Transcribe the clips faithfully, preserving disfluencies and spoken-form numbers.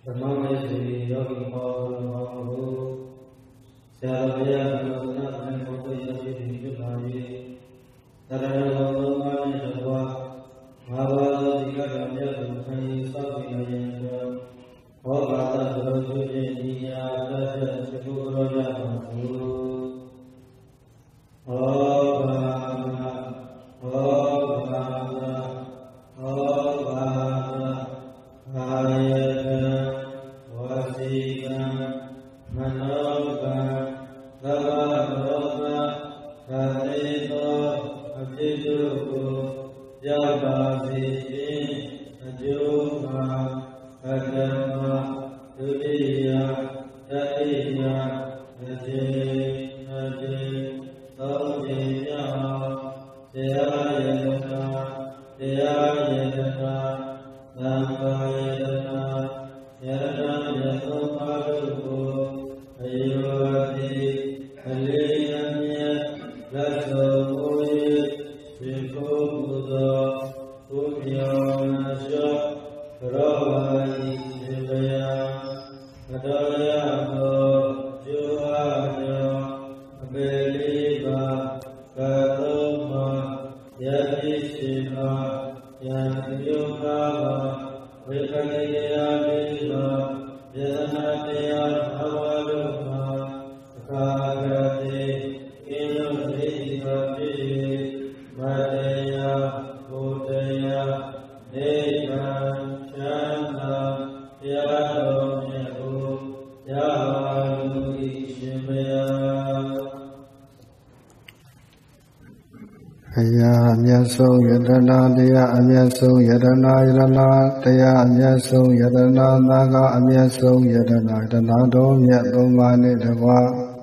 Sung Yadana Daya Amya Sung Yadana Yadana Daya Amya Sung Yadana Naga Amya Sung Yadana Yadana Dom Yadumani Dava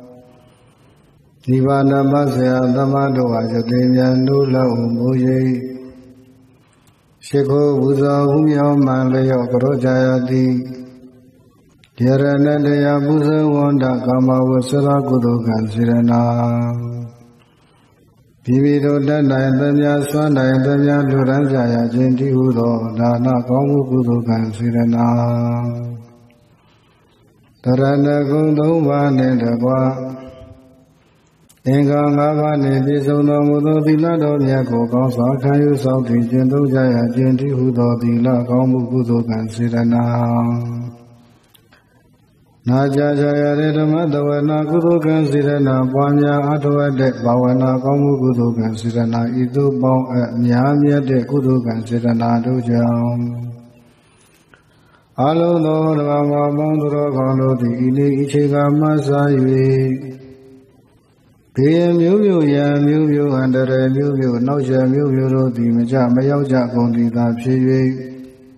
Nivana Masya Damadu Ajadimya Nula Umuye Shiko Buza Umya Malaya Karojayati Yarana Daya Buza Wanda Kama Vasara Guru Gansirana Bibido Dana Danya Swana Danya Duranja Jinti Udo Dana Kamu Guru Gansirana Tarana Gundu Vane Dagwa Inga Ngavane Bisona Mudo Dila Donya Koko Sakayu Sauti Jindu Jaya Jinti Udo Dila Kamu Guru Gansirana Naja Jaya Redama Davana Guru Gansirana Panya Atavade Bhavana Kamu Guru Gansirana Idu Bhav Myamya De Guru Gansirana Dujam Alo Do Rama Mandura Galo Di Ili Ichiga Masayi Piya Myu Myu Ya Myu Myu Andare Myu Myu Nauja Myu Myu Rodi Maja Mayauja Gondi Da Piyi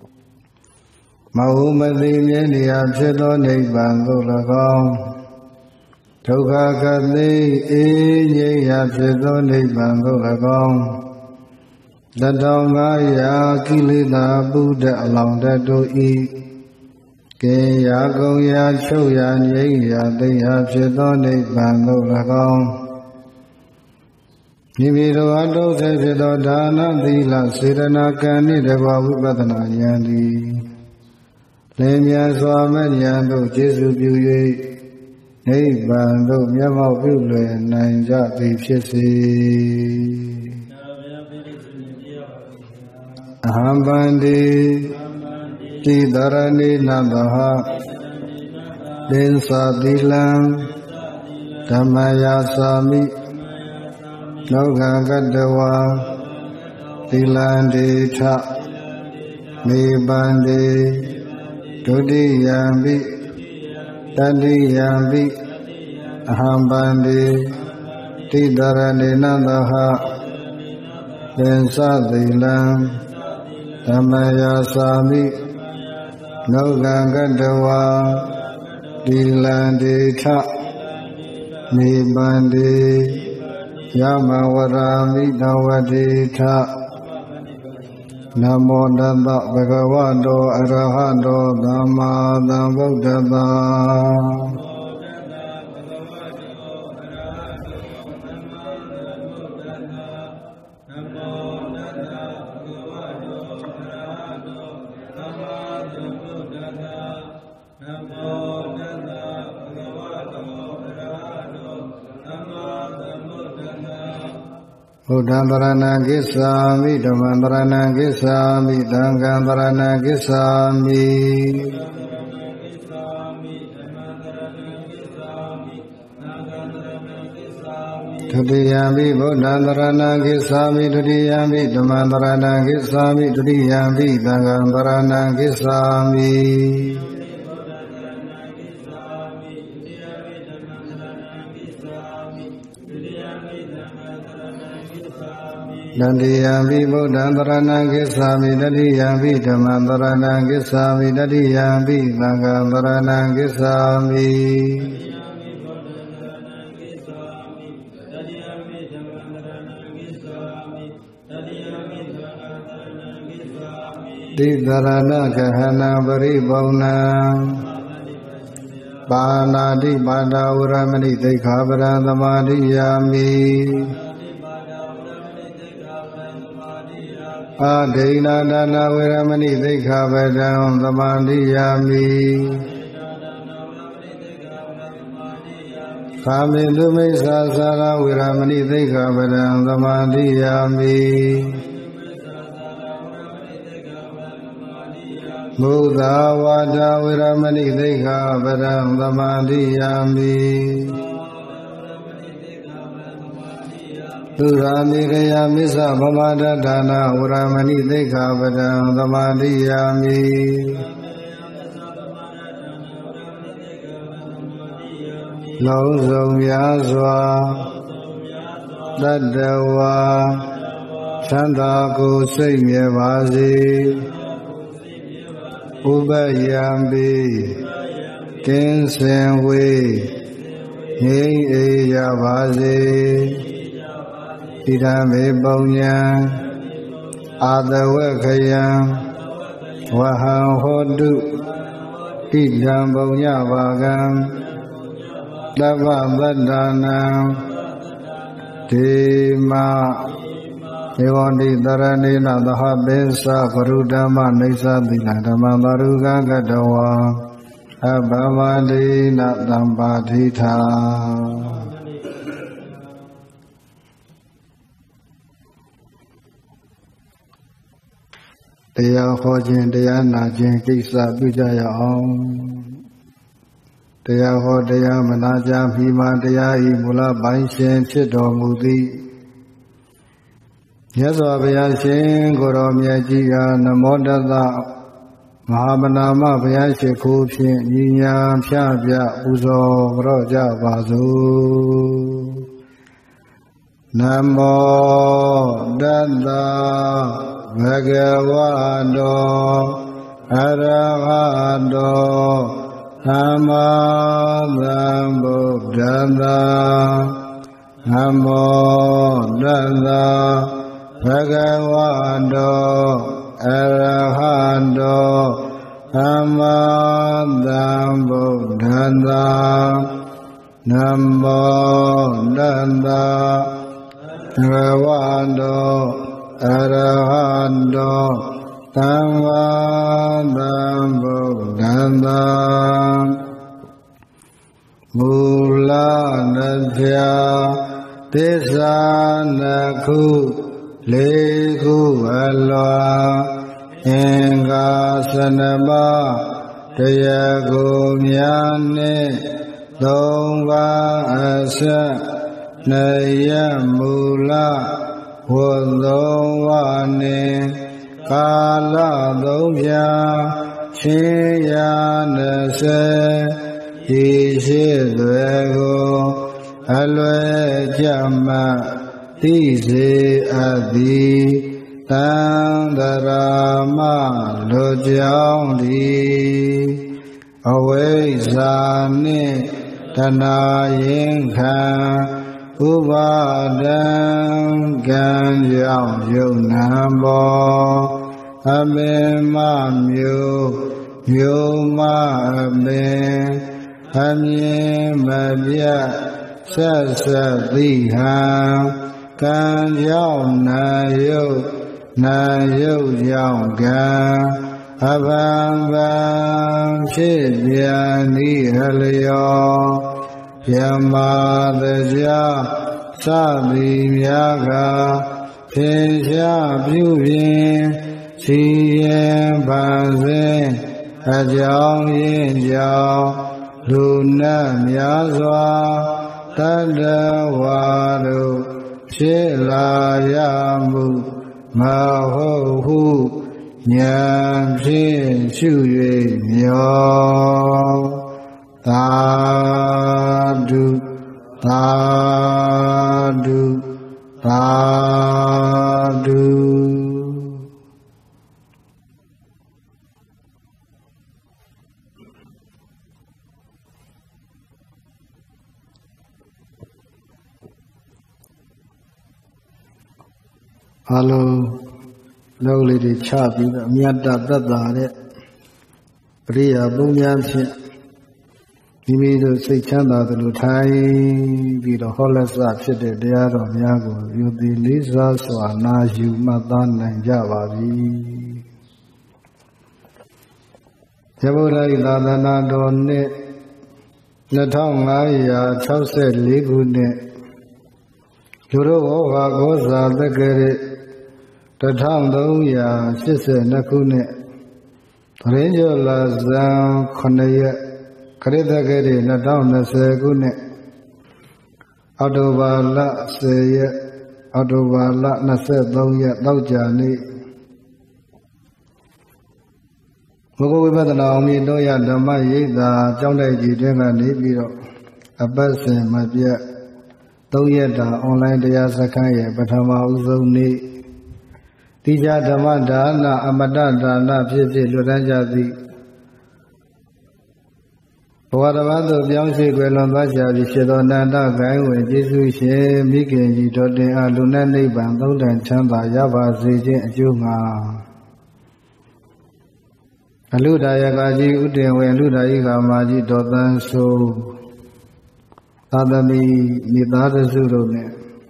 Mahumadi Nyaniya Chito Nibbaan Lagam Tukha Kati Inyaya Chito Nibbaan Lagam Dadongaya Kilita Buddha Along Datu I Kaya Goya Choya Nyaya Daya Chito Nibbaan Lagam Nibido Ado Chito Dana Dila Sirana Kani Deva Vipadana Yandi Lemya Swamanya Do Jesu Pyuye Nibbaan Do Myamau Pyulwe Nanja Ti Phitsi Ahambandi Tidarani Nabaha Densa Dilam Dhammaya Sami Nogagadawa Dilandi Tha Nibbandi Dudiyambi Tadiyambi Ahambandi Tidarani Nadaha Densadilam Dhammaya Sami Nogagadawa Dilandi Tha Nibbandi Yamawarami Dawadi Tha Namo Tassa Bhagavato Arahato Samma Sambuddhassa Buddhaṃ paranaṃ gissāmi Dhammāṃ paranaṃ gissāmi Sanghaṃ paranaṃ gissāmi Dutiyampi Buddhaṃ paranaṃ gissāmi Dutiyampi Dhammāṃ paranaṃ gissāmi Dutiyampi Sanghaṃ paranaṃ gissāmi Natiyampi Buddhaṃ paranaṃ gissāmi Natiyampi Dhammāṃ paranaṃ gissāmi Natiyampi Sanghaṃ paranaṃ gissāmi Titarana kahana paripurna Panati pada uramani tekkhaparam samadhiyami Adhina dana uramani tekkhaparam samadhiyami Kamindu mesasara uramani tekkhaparam samadhiyami Buddha vada viramani tekkhaparam samadhiyami Duramikaya misa pamada dana viramani tekkhaparam samadhiyami Long song myaswa Tattva Chanda ko siat mye pa se Upayampi Kinsen we Ngin eya pa se Idame Paunyam Adawakayam Vaham Hodu Idam Paunyavagam Dava Badanam Dima Evanti Dharani Nadaha Besa Parudama Nisa Dina Dhamma Baruga Gadawa Abhavadi Nadambadhitaတရားဟောခြင်းတရားနာခြင်းကိစ္စပြုကြရအောင်တရားဟောတရားမနာကြမီမှတရားဤမူလပိုင်းရှင်ဖြစ်တော်မူသည်မြတ်စွာဘုရားရှင်ကိုယ်တော်မြတ်ကြီးကနမောတတမဟာဗနာမဘုရားရှိခိုးဖြင့်ညီညာဖြပြပူဇော်ကြောကြပါစို့နမောတတဘဂဝတောအရဟတောသမ္မာသမ္ဗုဒ္ဓံနမောတတဘဂဝတောအရဟတောသမ္မာသမ္ဗုဒ္ဓံနမောတတဘဂဝတောအရဟတောသမ္မာသမ္ဗုဒ္ဓံမူလနဗျာသစ္စာနှစ်ခုလေးခုအလွာအင်္ဂါစနမတရားကိုများနဲ့သုံးပါးအဆက်နှစ်ရမူလဝသုံးဝနှင့်ကာလသုံးဖြာချင်းရာနှစ်ဆယ်ဒီရှိသွေကိုအလွယ်ကြမှသိစေအပ်သည်တံတရာမလူကြောင့်သည်အဝိဇ္ဇာနှင့်တဏှာရင်ခံဥပါဒံကံကြောင့်ယုံနာဘောအပင်မမျိုးမျိုးမအပင်အမြင်မပြတ်ဆက်ဆက်သိဟံကံကြောင့်နာယုတ်နာယုတ်ကြောင့်ကံအဘံဗံဖြစ်ပြန်ဤဟလျောယမသဇာသတိများကဖြေရှားပြုပြင်စီရင်ပါစေအကြောင်းရင်းကြောင့်လူနတ်များစွာတတဝါတို့ဖြစ်လာရမှုမဟုတ်ဟုဉာဏ်ဖြင့်ရှု၍မျောသာဓုသာဓုသာဓုအလုံးလုံးလေးတွေချပြီးတော့မြတ်တသက်တာတဲ့ပရိယာပုံများဖြင့်မိမိတို့စိတ်ချမ်းသာသလိုထိုင်ပြီးတော့ဟောလက်စဖြစ်တဲ့တရားတော်များကိုယူသည်လေးစားစွာနာယူမှတ်သားနိုင်ကြပါပြီ။ရဗုဒ္ဓ၏သာသနာတော်နှစ်နှစ်ထောင်ငါးရာခြောက်ဆယ်လေးခုနှစ်လူတို့ဟောဟာကောဇာတက္ကရာတစ်ထောင်သုံးရာရှစ်ဆယ်နှစ်ခုနှစ်ပရိညောလဇန်ခုနှစ်ရက်ခရစ်တက္ကရာနှစ်ထောင်နှစ်ဆယ်ခုနှစ်အောက်တိုဘာလဆယ်ရက်အောက်တိုဘာလနှစ်ဆယ်သုံးရက်တောက်ကြနေ့ဘုဂဝိပဿနာအောင်မြင်တော့ရဓမ္မရိပ်သာကျောင်းတိုက်ကြီးတွင်ကနေပြီးတော့အပတ်စဉ်မပြတ်သုံးရက်တာအွန်လိုင်းတရားစခန်းရဲ့ပထမဦးဆုံးနေ့တိကျဓမ္မဒါနအမတဒါနဖြစ်ဖြစ်လွတ်တန်းကြသည်ဘဝတစ်ပါးသို့ပြောင်းရွှေ့ွယ်လွန်သွားကြပြီးဖြစ်သောနန္ဒဂိုင်းဝင်ကျေးဇူးရှင်မိခင်ကြီးတော်တင်အားလူနဲ့နိဗ္ဗာန်သုံးတန်ချမ်းသာရပါစေခြင်းအကျိုးငှာအလုဒါယကကြီးဥတင်ဝင်အလုဒါယကမာကြီးတော်တန်းဆိုသာသမီမိသားစုတို့နဲ့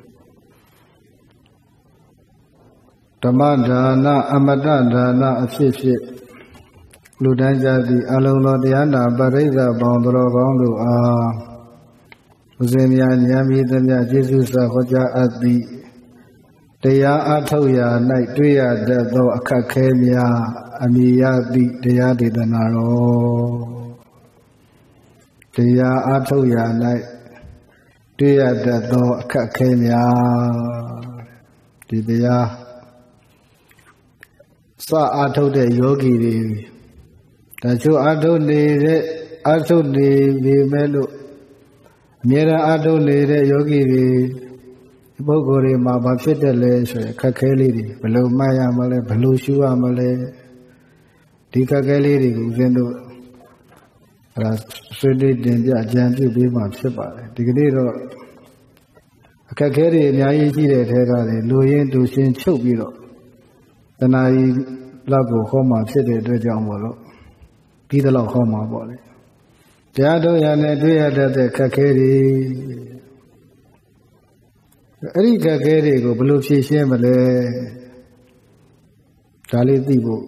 ဓမ္မဒါနအမတဒါနအဖြစ်ဖြစ်လူတန်းကြသည့်အလုံးသောတရားနာပရိသတ်ပေါင်းတော်ကောင်းတို့အားဦးဇင်းများဉာဏ်မြင့်သမျှကျေးဇူးစွာဟောကြားအပ်သည့်တရားအထုတ်ရာ၌တွေ့ရတတ်သောအခက်ခဲများအမိရသည့်တရားဒေသနာတော်တရားအထုတ်ရာ၌တွေ့ရတတ်သောအခက်ခဲများဒီတရားစအထုတ်တဲ့ယောဂီတွေတချို့အထုတ်နေတဲ့အထုတ်နေပြီမဲ့လို့အမြဲတမ်းအထုတ်နေတဲ့ယောဂီတွေပုဂ္ဂိုလ်တွေမှာဘာဖြစ်တယ်လဲဆိုရင်ခက်ခဲလေးတွေဘယ်လိုမှတ်ရမလဲဘယ်လိုရှုရမလဲဒီခက်ခဲလေးတွေကိုဦးဇင်းတို့အဲဒါဆွေးနွေးတင်ပြကြံပြုပေးမှဖြစ်ပါတယ်ဒီကနေ့တော့အခက်ခဲတွေအများကြီးရှိတဲ့ထဲကလေလူရင်းတူရှင်းချုပ်ပြီးတော့တဏှာကြီးလောက်ကိုဟောမှဖြစ်တဲ့အတွက်ကြောင့်မို့လို့ပြီးတော့ဟောမှာပေါ့လေတရားတော်ရနဲ့တွေ့ရတဲ့ခက်ခဲတွေအဲ့ဒီခက်ခဲတွေကိုဘယ်လိုဖြေရှင်းမလဲဒါလေးသိဖို့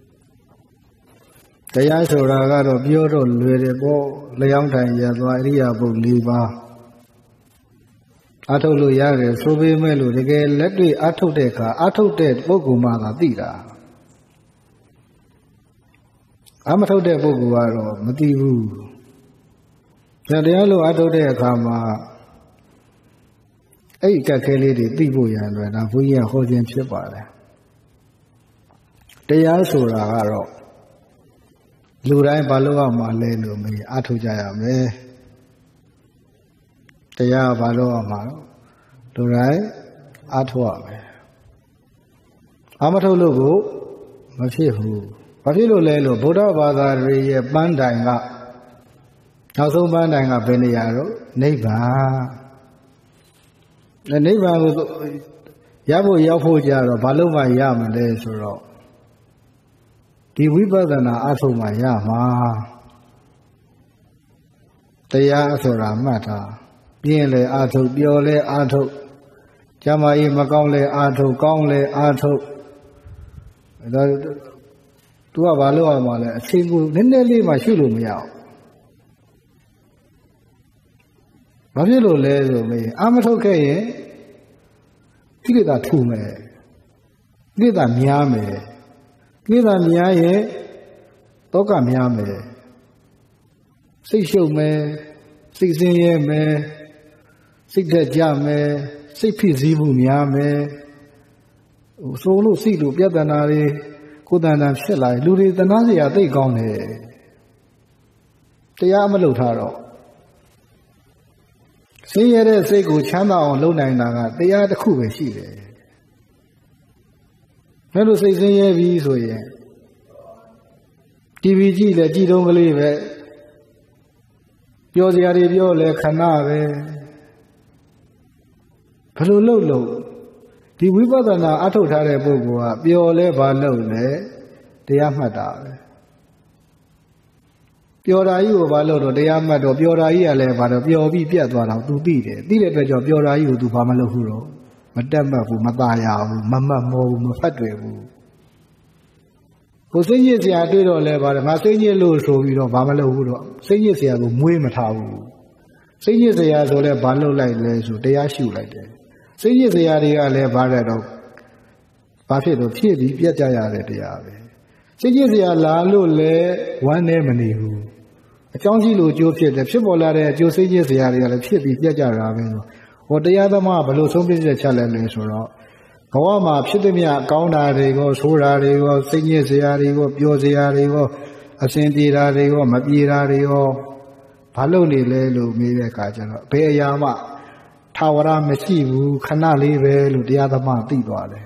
တရားဆိုတာကတော့ပြောတော့လွယ်တယ်ပေါ့လျောင်းတိုင်ရသွားအရိယာပုတ်၄ပါးအထုတ်လို့ရတယ်ဆိုပေမဲ့လို့တကယ်လက်တွေ့အထုတ်တဲ့အခါအထုတ်တဲ့ပုဂ္ဂိုလ်မှသာသိတာအမထုတ်တဲ့ပုဂ္ဂိုလ်ကတော့မသိဘူးတရားလို့အထုတ်တဲ့အခါမှာအဲ့ဒီကက်ခဲလေးတွေသိဖို့ရန်အတွက်ဒါဘုန်းကြီးကဟောခြင်းဖြစ်ပါတယ်တရားဆိုတာကတော့လူတိုင်းဘာလို့အောင်မလဲလို့မေးအထုတ်ကြရမယ်တရားဘာလို့အောင်မှာလူတိုင်းအထုတ်ရမယ်အမထုတ်လို့ကိုမဖြစ်ဘူးဘာဖြစ်လို့လဲလို့ဗုဒ္ဓဘာသာတွေရဲ့ပန်းတိုင်ကနောက်ဆုံးပန်းတိုင်ကဘယ်နေရာတော့နိဗ္ဗာန်နိဗ္ဗာန်ကိုရဖို့ရောက်ဖို့ကြတော့ဘာလို့မှရမလဲဆိုတော့ဒီဝိပဿနာအထုတ်မှရမှာတရားဆိုတာမှတ်တာပြင်းလဲအထုတ်ပျော်လဲအထုတ်ကျမ်းမာရေးမကောင်းလဲအထုတ်ကောင်းလဲအထုတ်ဒါသူကဘာလို့အောင်မလဲအချိန်ကိုနည်းနည်းလေးမှရှုလို့မရအောင်ဘဘာဖြစ်လို့လဲဆိုမေးအာမထုတ်ခဲ့ရင်ကိလေသာထူမယ်ကိလေသာများမယ်ကိလေသာများရင်တောကများမယ်စိတ်ရှုပ်မယ်စိတ်ဆင်းရဲမယ်စိတ်ထက်ကြမယ်စိတ်ဖြစ်စည်းမှုများမယ်ဟိုဆိုလို့စိတ်လို့ပြဿနာတွေကိုယ်တဏ္ဍာဖြစ်လာလူတွေတဏှာစရာသိကောင်းတယ်တရားမလုပ်ထားတော့ဆင်းရဲတဲ့စိတ်ကိုချမ်းသာအောင်လုပ်နိုင်တာကတရားတစ်ခုပဲရှိတယ်။ဒါလို့စိတ်ဆင်းရဲပြီဆိုရင်တီဗီကြည့်လဲကြည့်တုံးကလေးပဲပြောစရာတွေပြောလဲခဏပဲဘယ်လိုလုပ်လို့ဒီဝိပဿနာအထုတ်ထားတဲ့ပုဂ္ဂိုလ်ကပျော်လဲဘာလုပ်လဲတရားမှတ်တာပဲပျော်တာကြီးကိုဘာလို့တော့တရားမှတ်တော့ပျော်တာကြီးကလည်းဘာတော့ပျော်ပြီးပြတ်သွားတော့ तू သိတယ်သိတဲ့အတွက်ကြောင့်ပျော်တာကြီးကို तू ဘာမလုပ်ဘူးတော့မတက်မှတ်ဘူးမตายရဘူးမမှတ်မောဘူးမဖတ်တွေ့ဘူးကိုစိတ်ညစ်စရာတွေ့တော့လဲဘာလဲငါစိတ်ညစ်လို့ဆိုပြီးတော့ဘာမလုပ်ဘူးတော့စိတ်ညစ်စရာကိုမွေးမထားဘူးစိတ်ညစ်စရာဆိုလဲဘာလုပ်လိုက်လဲဆိုတရားရှုလိုက်တယ်စိတ်ညစ်စရာတွေကလည်းဘာလဲတော့ဘာဖြစ်တော့ဖြစ်ပြီးပြတ်ကြရတဲ့တရားပဲစိတ်ညစ်စရာလာလို့လဲဝမ်းနဲ့မနေဘူးအကြောင်းရှိလို့အကျိုးဖြစ်တယ်ဖြစ်ပေါ်လာတဲ့အကျိုးစိတ်ညစ်စရာတွေကလည်းဖြစ်ပြီးပြတ်ကြတာပဲဆိုဟောတရားသမားဘယ်လိုဆုံးဖြတ်ချက်ချလဲလဲဆိုတော့ဘဝမှာဖြစ်သည်မြတ်ကောင်းတာတွေကိုဆိုးတာတွေကိုစိတ်ညစ်စရာတွေကိုပျော်စရာတွေကိုအစဉ်ပြေတာတွေကိုမပြေတာတွေကိုဘာလို့နေလဲလို့မေးတဲ့အခါကျတော့ဘယ်အရာမှထာဝရမရှိဘူးခဏလေးပဲလို့တရားသမားသိသွားတယ်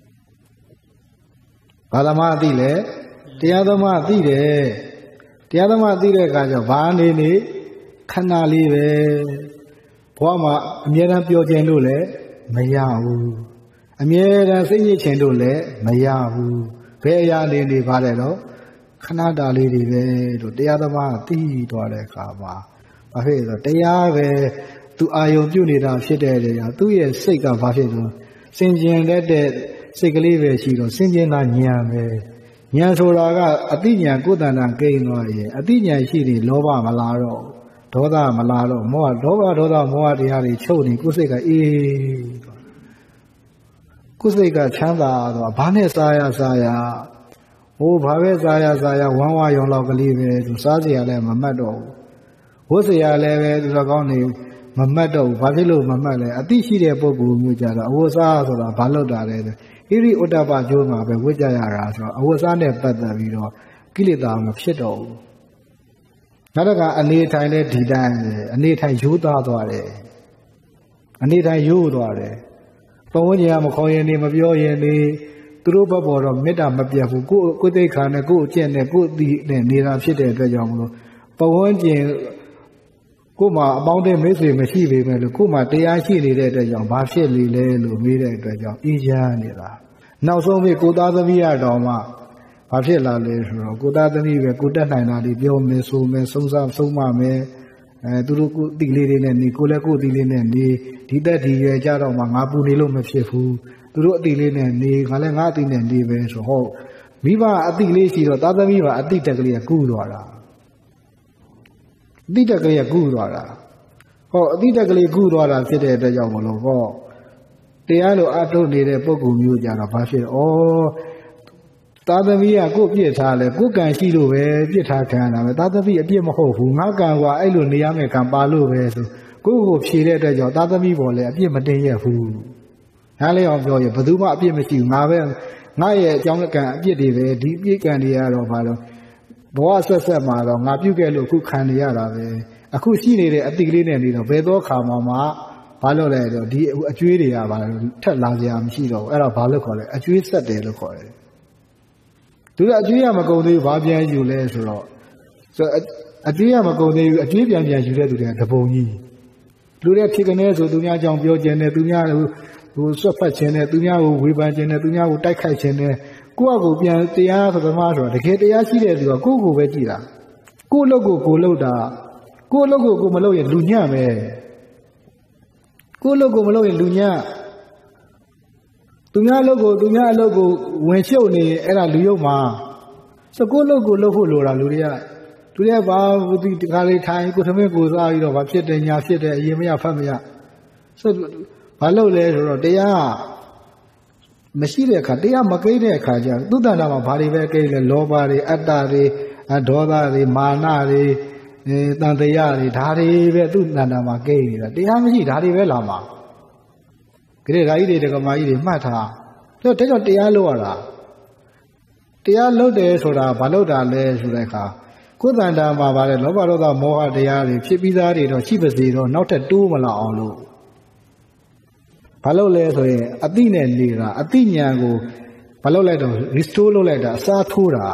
ဘာသမားသိလဲတရားသမားသိတယ်တရားသမားသိတဲ့အခါကျတော့ဘာနေနေခဏလေးပဲဘဝမှာအမြဲတမ်းပျော်ခြင်းလို့လည်းမရဘူးအမြဲတမ်းစိတ်ညစ်ခြင်းလို့လည်းမရဘူးဘယ်အရာနေနေပါတယ်တော့ခဏတာလေးတွေပဲလို့တရားသမားသိသွားတဲ့အခါမှာဘာဖြစ်လဲတရားပဲသူအာယုံပြုနေတာဖြစ်တဲ့နေရာသူ့ရဲ့စိတ်ကဘာဖြစ်လို့စင်ကြင်တဲ့စိတ်ကလေးပဲရှိတော့စင်ကြင်တာဉာဏ်ပဲဉာဏ်ဆိုတာကအတိဉာဏ်ကိုယ်တဏ္ဍာကိန်းသွားရင်အတိဉာဏ်ရှိတယ်လောဘမလာတော့ဒေါသမလာတော့မောဟဒေါဘဒေါသမောဟတရားတွေချုပ်နေကိုယ်စိတ်ကအေးကိုယ်စိတ်ကချမ်းသာတော့ဘာနဲ့စားရစားရဟိုဘာပဲစားရစားရဝမ်းဝါရုံလောက်ကလေးပဲသူစားစရာလည်းမမှတ်တော့ဘူးဝတ်စရာလည်းပဲသူတော်ကောင်းနေမမှတ်တော့ဘူးဘာဖြစ်လို့မမှတ်လဲအတိရှိတဲ့ပုဂ္ဂိုလ်မျိုးကြတော့အဝတ်စားဆိုတာဘာလို့တာလဲဣရိဥတ္တပကျိုးမှာပဲဝတ်ကြရတာဆိုတော့အဝတ်စားနဲ့ပတ်သက်ပြီးတော့ကိလေသာမဖြစ်တော့ဘူးနောက်တစ်ခါအနေထိုင်တဲ့ဒီတိုင်းအနေထိုင်ရိုးသားသွားတယ်အနေထိုင်ရိုးသွားတယ်ဘဝဉာဏ်မခေါ်ရင်နေမပြောရင်နေသူတို့ဘက်ပေါ်တော့မေတ္တာမပြတ်ဘူးကိုယ်ကိုယ်သိက္ခာနဲ့ကိုယ်အကျင့်နဲ့ကိုယ်အသိနဲ့နေတာဖြစ်တဲ့အတွက်ကြောင့်မလို့ဘဝဉာဏ်ကိုယ်မှာအပေါင်းတဲ့မိတ်ဆွေမရှိပေမဲ့လို့ကိုယ်မှာတရားရှိနေတဲ့အတွက်ကြောင့်ဘာဖြစ်လေလဲလို့မေးတဲ့အတွက်ကြောင့်အေးချမ်းနေတာနောက်ဆုံးပြီကိုသားသမီးရတော်မှဘာဖြစ်လာလဲဆိုတော့ကိုသားသမီးပဲကိုတက်နိုင်တာဒီပြောမယ်ဆိုမယ်ဆုံးစားဆုံးမမယ်အဲသူတို့ကိုတိလေးလေးနဲ့နေကိုလည်းကိုတိလေးနဲ့နေဒီတက်ဒီရွယ်ကြတော့မှငါပူနေလို့မဖြစ်ဘူးသူတို့အတိလေးနဲ့နေငါလည်းငါအတိနဲ့နေပဲဆိုဟုတ်မိဘအတိလေးရှိတော့သားသမီးပါအတိတက်ကလေးကကူးသွားတာအတိတက်ကလေးကကူးသွားတာဟောအတိတက်ကလေးကူးသွားတာဖြစ်တဲ့အတွက်ကြောင့်မလို့ဟောတရားလိုအထုတ်နေတဲ့ပုဂ္ဂိုလ်မျိုးကြတော့ဘာဖြစ်ဩသားသမီးကကိုယ့်ပြစ်ထားလဲကိုယ့်ကံရှိလို့ပဲပြစ်ထားခံရတာပဲသားသမီးအပြစ်မဟုတ်ဘူးငါကံကအဲ့လိုနေရမယ်ကံပါလို့ပဲဆိုကိုယ့်ကိုဖြေတဲ့အတွက်ကြောင့်သားသမီးပေါ်လဲအပြစ်မတင်ရဘူးနားလေအောင်ပြောရင်ဘယ်သူမှအပြစ်မရှိဘူးငါပဲငါရဲ့အကြောင်းကံအပြစ်တွေပဲဒီအပြစ်ကံတွေကတော့ဘာလို့ဘဝဆက်ဆက်မှာတော့ငါပြုတ်ခဲ့လို့အခုခံနေရတာပဲအခုရှိနေတဲ့အတိကလေးနဲ့နေတော့ဘယ်တော့ခါမှမှဘာလို့လဲတော့ဒီအကျွေးတွေကဘာထက်လာစရာမရှိတော့ဘူးအဲ့တော့ဘာလို့ခေါ်လဲအကျွေးဆက်တယ်လို့ခေါ်တယ်သူကအကျွေးရမကုန်သေးဘူးဘာပြန်ယူလဲဆိုတော့ဆိုအကျွေးရမကုန်သေးဘူးအကျွေးပြန်ပြန်ယူတဲ့သူတွေကတပုံကြီးလူတွေဖြစ်ကနေဆိုသူများကြောင့်ပြောခြင်းနဲ့သူများဟိုဆွတ်ဖက်ခြင်းနဲ့သူများကိုဝေဖန်ခြင်းနဲ့သူများကိုတိုက်ခိုက်ခြင်းနဲ့ကိုယ့်အကိုပြန်တရားသမားဆိုတာတကယ်တရားရှိတဲ့သူကကိုယ့်ကိုပဲကြည်တာကိုယ့်အလုပ်ကိုကိုယ်လုပ်တာကိုယ့်အလုပ်ကိုကိုယ်မလုပ်ရင်လူညံ့မယ်ကိုယ့်အလုပ်ကိုမလုပ်ရင်လူညံ့သူများအလုပ်ကိုသူများအလုပ်ကိုဝင်ရှုပ်နေအဲ့ဒါလူယုံမှာစကိုယ့်အလုပ်ကိုလုပ်ဖို့လိုတာလူတွေကသူရဲ့ဘာဒီတခါလေးထိုင်ကိုသမင်းကိုစားပြီးတော့ဘာဖြစ်တယ်ညာဖြစ်တယ်အရင်မရဖတ်မရဆိုဘာလို့လဲဆိုတော့တရားမရှိတဲ့အခါတရားမကိတဲ့အခါကျသူတဏ္ဍာမှာဘာတွေပဲကိလဲလောဘတွေအတ္တတွေဒေါသတွေမာနတွေအဲတန်တရားတွေဒါတွေပဲသူတဏ္ဍာမှာကိနေတာတရားမရှိဒါတွေပဲလာမှာကြည့်ဓာကြီးတွေဒကမာကြီးတွေမှတ်ထားဒါကြောင့်တရားလို့ရတာတရားလို့တယ်ဆိုတာဘာလို့တာလဲဆိုတဲ့အခါကိုယ်တဏ္ဍာမှာဗါတဲ့လောဘဒေါသမောဟတရားတွေဖြစ်ပြီးသားတွေတော့ရှိပါစေတော့နောက်ထပ်တိုးမလာအောင်လို့ဘာလို့လဲဆိုရင်အတိနဲ့နေတာအတိညာကိုဘာလို့လိုက်တော့ restore လုပ်လိုက်တာအစားထိုးတာ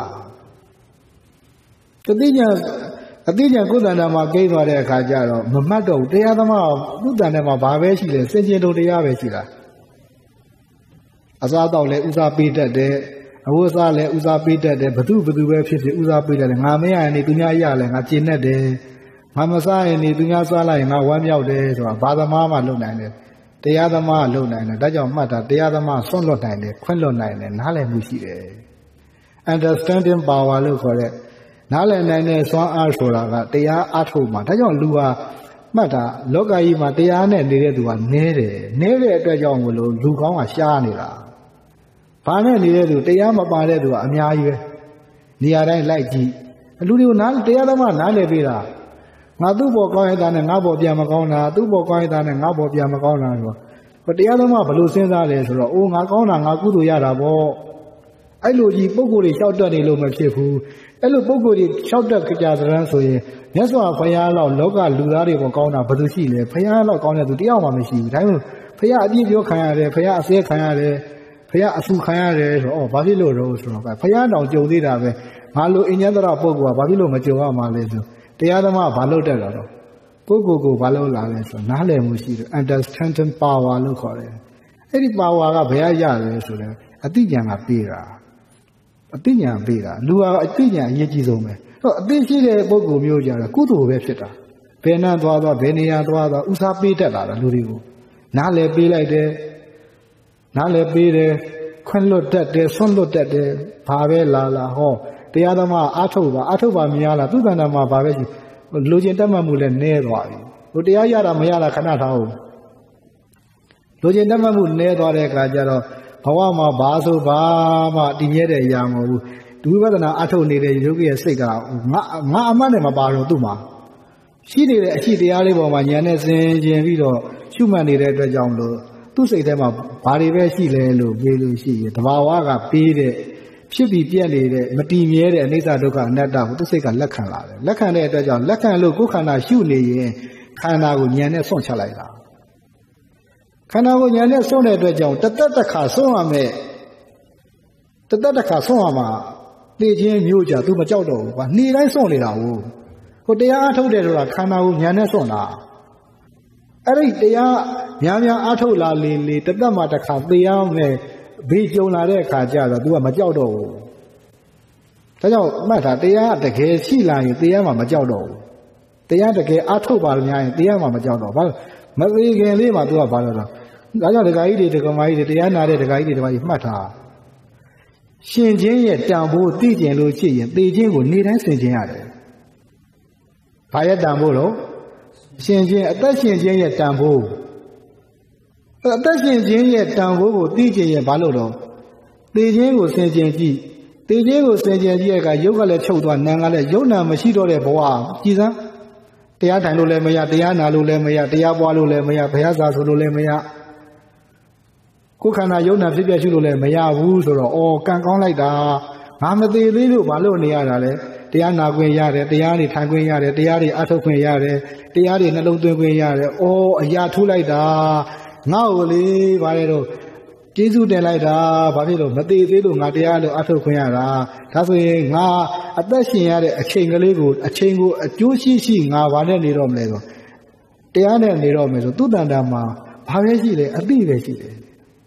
အတိညာအတိညာကိုယ်တဏ္ဍာမှာကိန်းသွားတဲ့အခါကျတော့မမှတ်တော့ဘူးတရားသမားကိုယ်တဏ္ဍာမှာဘာပဲရှိလဲစင်ကြင်တို့တရားပဲရှိတာအစားတော့လဲဥစားပေးတတ်တယ်အဝတ်စားလဲဥစားပေးတတ်တယ်ဘသူဘသူပဲဖြစ်ဖြစ်ဥစားပေးတတ်တယ်ငါမရရင်နေသူများရလဲငါကျင်တတ်တယ်ငါမစားရင်နေသူများစားလိုက်ရင်ငါဝမ်းမြောက်တယ်ဆိုတာဘာသမားမှလုပ်နိုင်တယ်တရားသမားလုံနိုင်တယ်ဒါကြောင့်မှတ်တာတရားသမားဆွန့်လွတ်နိုင်တယ်ခွင့်လွတ်နိုင်တယ်နားလည်မှုရှိတယ် understanding power လို့ခေါ်တဲ့နားလည်နိုင်တဲ့စွမ်းအားဆိုတာကတရားအားထုတ်မှာဒါကြောင့်လူဟာမှတ်တာလောကကြီးမှာတရားနဲ့နေတဲ့သူကနည်းတယ်နည်းတဲ့အတွက်ကြောင့်မလို့လူကောင်းကရှားနေတာဘာနဲ့နေတဲ့သူတရားမပါတဲ့သူကအများကြီးပဲနေရာတိုင်းလိုက်ကြည့်လူတွေကိုနားတရားသမားနားလည်ပေးတာငါသူ့ဘောကောင်းရတာနဲ့ငါဘောပြန်မကောင်းတာသူ့ဘောကောင်းရတာနဲ့ငါဘောပြန်မကောင်းတာဆိုတော့တရားသမားဘလို့စဉ်းစားလဲဆိုတော့အိုးငါကောင်းတာငါကုသိုလ်ရတာပေါ့အဲ့လိုကြီးပုံကိုယ်တွေလျှောက်တက်နေလို့မဖြစ်ဘူးအဲ့လိုပုံကိုယ်တွေလျှောက်တက်ကြတဲ့ရန်ဆိုရင်မြတ်စွာဘုရားလောက်လောကလူသားတွေဘောကောင်းတာဘယ်သူရှိလဲဘုရားလောက်ကောင်းတဲ့သူတယောက်မှမရှိဘူးဒါပေမဲ့ဘုရားအပြည့်ပြောခံရတယ်ဘုရားအစဲခံရတယ်ဘုရားအဆူခံရတယ်ဆိုတော့ဘာဖြစ်လို့တော့ဆိုတော့ဘုရားတောင်ကြုံသေးတာပဲငါလိုအញ្ញတရပုဂ္ဂိုလ်ကဘာဖြစ်လို့မကြုံရမှာလဲဆိုတရားသမားဘာလို့တက်တာတော့ပုဂ္ဂိုလ်ကိုဘာလို့လာလဲဆိုနားလည်မှုရှိတယ် understanding power လို့ခေါ်တယ်အဲ့ဒီ power ကဘယ်ရရတယ်ဆိုတော့အသိဉာဏ်ကပေးတာအသိဉာဏ်ပေးတာလူဟာအသိဉာဏ်အရေးကြီးဆုံးပဲအဲ့တော့အသိရှိတဲ့ပုဂ္ဂိုလ်မျိုးကြတော့ကုသိုလ်ပဲဖြစ်တာဘယ်နှံသွားသွားဘယ်နေရာသွားသွားဥစားပေးတတ်တာလူတွေကိုနားလည်ပေးလိုက်တယ်နားလည်ပေးတယ်ခွင့်လွတ်တတ်တယ်ဆွန့်လွတ်တတ်တယ်ဘာပဲလာလာဟောတရားသမားအာထုတ်ပါအာထုတ်ပါမရလားသူတဏ္ဍာမှာဘာပဲရှိလူချင်းတက်မှတ်မှုလည်းနည်းသွားပြီဟိုတရားရတာမရတာခဏထားအောင်လူချင်းတက်မှတ်မှုနည်းသွားတဲ့အခါကျတော့ဘဝမှာဘာဆိုဘာမှတည်မြဲတဲ့အရာမဟုတ်ဘူးဒုဝိပဿနာအာထုတ်နေတဲ့ယောဂီရဲ့စိတ်ကငါငါအမှတ်နဲ့မပါတော့သူ့မှာရှိနေတဲ့အရှိတရားလေးပေါ်မှာဉာဏ်နဲ့ဆင်ခြင်ပြီးတော့ရှုမှတ်နေတဲ့အတွက်ကြောင့်လို့သူ့စိတ်ထဲမှာဘာတွေပဲရှိလဲလို့ပြောလို့ရှိရင်တဘာဝကပေးတဲ့ဖြစ်ပြီးပြက်နေတဲ့မတည်မြဲတဲ့အနိစ္စဒုက္ခအနတ္တကိုသူစိတ်ကလက်ခံလာတယ်လက်ခံတဲ့အတွက်ကြောင့်လက်ခံလို့ကိုယ်ခန္ဓာရှုနေရင်ခန္ဓာကိုဉာဏ်နဲ့ဆွန့်ချလိုက်တာခန္ဓာကိုဉာဏ်နဲ့ဆွန့်တဲ့အတွက်ကြောင့်တသက်တစ်ခါဆွန့်ရမယ်တသက်တစ်ခါဆွန့်ရမှာသိချင်းမျိုးကြသူမကြောက်တော့ဘူးကွာနေ့တိုင်းဆွန့်နေတာဟုတ်ဟိုတရားအထုတ်တယ်ဆိုတာခန္ဓာကိုဉာဏ်နဲ့ဆွန့်တာအဲ့ဒီတရားများများအထုတ်လာလေလေတသက်မှာတစ်ခါသိရမယ်ဘေးကြုံလာတဲ့အခါကျတော့ तू ကမကြောက်တော့ဘူးဒါကြောင့်မှတ်တာတရားတကယ်ရှိလာရင်တရားမှမကြောက်တော့ဘူးတရားတကယ်အထုတ်ပါလို့များရင်တရားမှမကြောက်တော့ဘာလို့မသိခင်လေးမှာ तू ကဘာလို့လဲဒါကြောင့်ဒကာကြီးတွေဒကာမကြီးတွေတရားနာတဲ့ဒကာကြီးတွေဒကာကြီးမှတ်ထားရှင်ချင်းရဲ့တန်ဖိုးသိကျင်လို့ရှိရင်သိချင်းကိုနေ့တိုင်းဆင်ခြင်ရတယ်ဘာရဲ့တန်ဖိုးလို့ရှင်ချင်းအသက်ရှင်ချင်းရဲ့တန်ဖိုးအသက်ရှင်ခြင်းရဲ့တန်ဖိုးကိုသိကျင်ရင်ဘာလို့တော့သိခြင်းကိုဆင်ခြင်ကြည့်သိခြင်းကိုဆင်ခြင်ကြည့်ရကရုပ်ကလည်းချုပ်သွားနာမ်ကလည်းရုပ်နာမရှိတော့တဲ့ဘဝကြည်စမ်းတရားထိုင်လို့လည်းမရတရားနာလို့လည်းမရတရားပွားလို့လည်းမရဘုရားစာဆိုလို့လည်းမရကိုယ်ခန္ဓာရုပ်နာဖြစ်ပြရှုလို့လည်းမရဘူးဆိုတော့အော်ကံကောင်းလိုက်တာငါမသေးသေးလို့ဘာလို့နေရတာလဲတရားနာခွင့်ရတယ်တရားတွေထိုင်ခွင့်ရတယ်တရားတွေအထုတ်ခွင့်ရတယ်တရားတွေနှလုံးသွင်းခွင့်ရတယ်အော်အရာထူးလိုက်တာငါ့ကိုလေဗါလေတော့ကျေးဇူးတင်လိုက်တာဘာဖြစ်လို့မသေးသေးလို့ငါတရားလို့အထုတ်ခွင့်ရတာဒါဆိုရင်ငါအသက်ရှင်ရတဲ့အချိန်ကလေးကိုအချိန်ကိုအကျိုးရှိရှိငါဘာနဲ့နေတော့မလဲဆိုတရားနဲ့နေတော့မယ်ဆိုသူတန်တာမှာဘာပဲရှိလဲအတိပဲရှိတယ်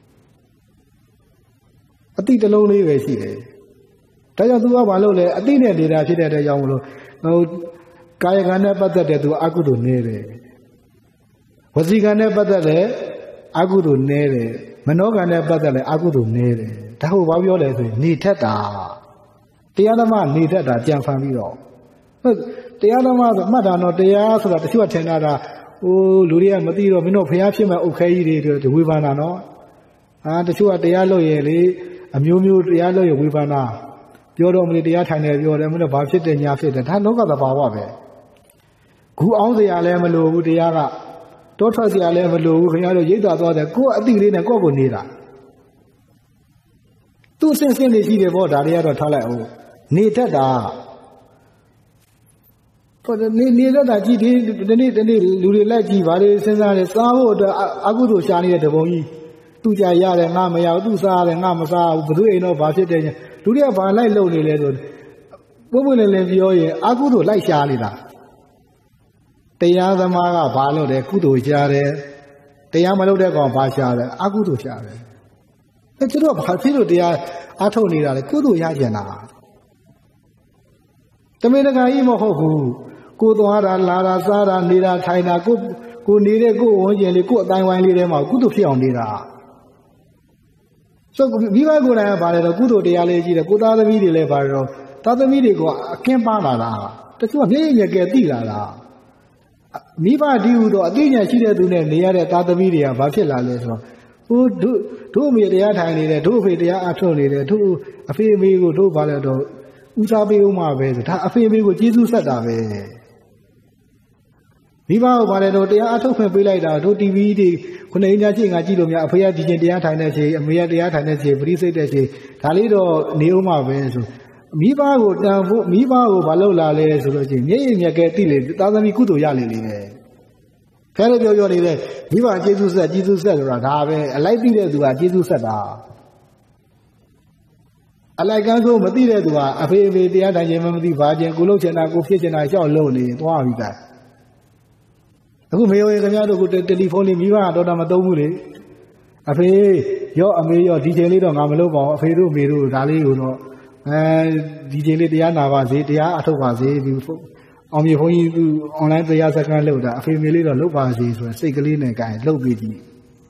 အတိတစ်လုံးလေးပဲရှိတယ်ဒါကြောင့်သူကဘာလို့လဲအတိနဲ့နေတာဖြစ်တဲ့အတွက်ကြောင့်မလို့ဟိုကာယကံနဲ့ပတ်သက်တဲ့သူအကုသိုလ်နေတယ်ဝစီကံနဲ့ပတ်သက်တဲ့အကုသိုလ်နည်းတယ်မနောကံနဲ့ပတ်သက်လဲအကုသိုလ်နည်းတယ်ဒါဟုတ်ဘာပြောလဲဆိုရင်နေထက်တာတရားသမားနေထက်တာကြံဖန်ပြီးတော့တရားသမားဆိုမှတ်တာတော့တရားဆိုတာတချို့ကထင်တာဒါဟိုလူတွေကမသိတော့မင်းတို့ဖျားဖြစ်မဲ့အုတ်ခဲကြီးတွေတွေဝေဖန်တာနော်အာတချို့ကတရားလို့ရလေအမျိုးမျိုးတရားလို့ရဝေဖန်တာပြောတော့မလို့တရားထိုင်တယ်ပြောတယ်မင်းတို့ဘာဖြစ်တယ်ညာဖြစ်တယ်ဒါလောကသဘာဝပဲခုအောင်စရာလည်းမလိုဘူးတရားကတောထွက်စရာလည်းမလိုဘူးခင်ဗျားတို့ရိတ်တာသွားတယ်ကိုယ့်အတိလေးနဲ့ကိုယ့်ကိုနေတာသူ့စင်စင်နေရှိတယ်ဗောဒါတွေကတော့ထားလိုက်အောင်နေတတ်တာနေနေတတ်တာကြည့်ဒီဒီနေ့ဒီနေ့လူတွေလက်ကြည့်ပါလေစဉ်းစားတယ်စားဖို့အတွက်အကုသိုလ်ရှာနေတဲ့တပုံကြီးသူကြရတယ်ငါမရဘူးသူစားရတယ်ငါမစားဘူးဘသူအိမ်တော့ဘာဖြစ်တယ်လူတွေကဘာလိုက်လုံနေလဲဆိုပုံပွင့်လည်းလည်းပြောရင်အကုသိုလ်လိုက်ရှာနေတာတရားသမားကဘာလို့လဲကုသိုလ်ရှာတယ်တရားမလုပ်တဲ့ကောင်ဘာရှာတယ်အကုသိုလ်ရှာတယ်အဲကျတော့ဘာဖြစ်လို့တရားအထုတ်နေတာလဲကုသိုလ်ရကြတာတမင်တကာကြီးမဟုတ်ဘူးကိုသွားတာလာတာစားတာနေတာထိုင်တာကိုကိုနေတဲ့ကိုဝန်းကျင်လေးကိုအတိုင်းဝိုင်းလေးထဲမှာကုသိုလ်ဖြစ်အောင်နေတာဆိုမိဘကိုယ်တိုင်ကဘာလဲတော့ကုသိုလ်တရားလေးကြီးတယ်ကိုသားသမီးတွေလည်းဘာလဲတော့သားသမီးတွေကအကင်းပါလာတာတချို့ကမျက်ရည်မြက်ကဲတိလာတာမိဘဒီဟုတော့အသိဉာဏ်ရှိတဲ့သူနဲ့နေရတဲ့သားသမီးတွေကဘာဖြစ်လာလဲဆိုတော့ဟိုတို့တို့အမေတရားထိုင်နေတယ်တို့အဖေတရားအထုတ်နေတယ်တို့အဖေအမေကိုတို့ဘာလဲတော့ဦးစားပေးဦးမှာပဲဆိုဒါအဖေအမေကိုကျေးဇူးဆက်တာပဲမိဘကိုဘာလဲတော့တရားအထုတ်ခွင့်ပေးလိုက်တာတို့ တီဗီ တွေခုနှစ်ညချင်းငါကြည့်လို့များအဖေကဒီချင်းတရားထိုင်တဲ့ချိန်အမေကတရားထိုင်တဲ့ချိန်ပရိစိတ်တဲ့ချိန်ဒါလေးတော့နေဦးမှာပဲဆိုမိဘကိုတန်ဖို့မိဘကိုဘာလုပ်လာလဲဆိုတော့ချင်းမျက်ရည်မြက်ကဲတိလေသာသမီကုသိုလ်ရလေလေပဲခဲလို့ပြောပြောနေတယ်မိဘကျေးဇူးဆက်ကျေးဇူးဆက်ဆိုတာဒါပဲအလိုက်သိတဲ့သူကကျေးဇူးဆက်တာအလိုက်ကန်းဆိုမသိတဲ့သူကအဖေအဖေတရားထိုင်ခြင်းမသိဘာခြင်းကိုလုပ်ချင်တာကိုဖြစ်ချင်တာရှောက်လို့နေသွားပြီသားအခုမေယောရေခင်ဗျားတို့ကိုတယ်လီဖုန်းလေးမိဘကတော့တာမသုံးဘူးလေအဖေရောအမေရောဒီချိန်လေးတော့ငါမလုပ်ပါဘူးအဖေတို့အမေတို့ဒါလေးကိုတော့အဲဒီချိန်လေးတရားနာပါစေတရားအထုတ်ပါစေဒီအောင်မြေဘုန်းကြီးသူ online တရားစခန်းလုပ်တာအဖေမေလေးတော့လုပ်ပါစေဆိုရင်စိတ်ကလေးနဲ့ကြိုင်လုပ်ပြီးပြီ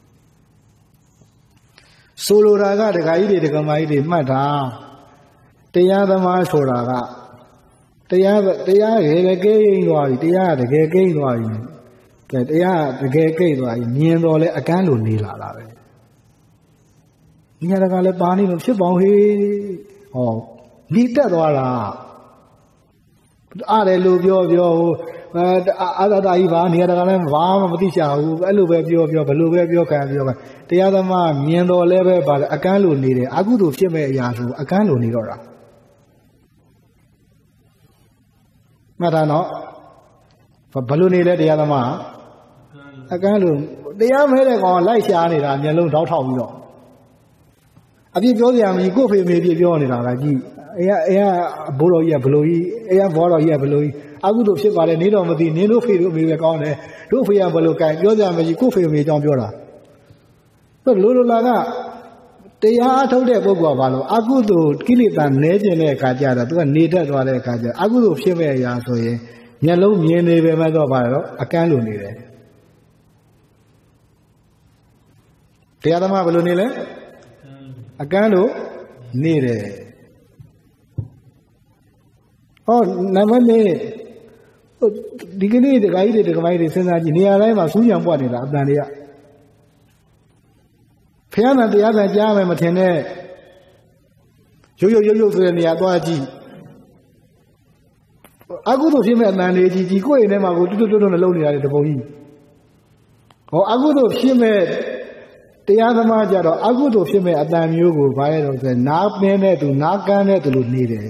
ဆိုလိုတာကဒကာကြီးတွေဒကာမကြီးတွေမှတ်တာတရားသမားဆိုတာကတရားတရားရေကကိန်းသွားပြီတရားတကယ်ကိန်းသွားပြီကဲတရားတကယ်ကိန်းသွားပြီမြင်တော့လဲအကန်းလိုနေလာတာပဲညာတကလည်းပါနေလို့ဖြစ်ပေါင်းဟေးဟောလီတက်သွားတာအားတယ်လို့ပြောပြောဟိုအာသာတာကြီးပါနေရာတကလည်းဘာမှမသိချဘူးအဲ့လိုပဲပြောပြောဘလို့ပဲပြောခံပြောတရားသမားမြင်တော်လဲပဲပါအကန်းလိုနေတယ်အကုသိုလ်ဖြစ်မဲ့အရာဆိုအကန်းလိုနေတော့တာမှတ်တာနော်ဘလို့နေလဲတရားသမားအကန်းလိုတရားမဲတဲ့ကောင်လိုက်ရှားနေတာမျက်လုံးတောက်ထောက်ပြီးတော့အပြစ်ပြောစရာမရှိကို့ဖေမေပြပြောနေတာကကြည့်အေးအေးဘိုးတော်ကြီးကဘလို့ကြီးအေးဘောတော်ကြီးကဘလို့ကြီးအကုသိုလ်ဖြစ်ပါလေနေတော့မသိနင်းတို့ဖေတို့အမေပဲကောင်းတယ်တို့ဖေကဘလို့ကံပြောစရာမရှိကို့ဖေမေအကြောင်းပြောတာလိုလိုလာကတရားအထုတ်တဲ့ပုဂ္ဂိုလ်ကဘာလို့အကုသိုလ်ကိလေသာနည်းကျင်တဲ့အခါကျတော့သူကနေတတ်သွားတဲ့အခါကျအကုသိုလ်ဖြစ်မဲ့အရာဆိုရင်မျက်လုံးမြင်နေပဲမဲ့တော့ပါတော့အကန်းလိုနေတယ်တရားသမားဘယ်လိုနေလဲအကန်းလိုနေတယ်ဟောနံပါတ်လေးဒီကနေ့ဒကာကြီးတွေဒကာမကြီးတွေစဉ်းစားကြည့်နေရာတိုင်းမှာစူးညံပွားနေတာအတန်တွေကဖျားနာတရားကကြားမယ်မထင်နဲ့ရုပ်ရုပ်ရုပ်ရုပ်ဆိုတဲ့နေရာသွားကြည့်အကုသိုလ်ဖြစ်မဲ့အတန်တွေကြီးကြီးကိုယ့်အိမ်ထဲမှာကိုတွတ်တွတ်တွတ်နဲ့လုံနေရတယ်တပုံကြီးဟောအကုသိုလ်ဖြစ်မဲ့တရားသမားကြတော့အကုသိုလ်ဖြစ်မဲ့အတန်မျိုးကိုဘာလဲတော့ဆိုနားပင်းတဲ့သူနားကန်းတဲ့သူလို့နေတယ်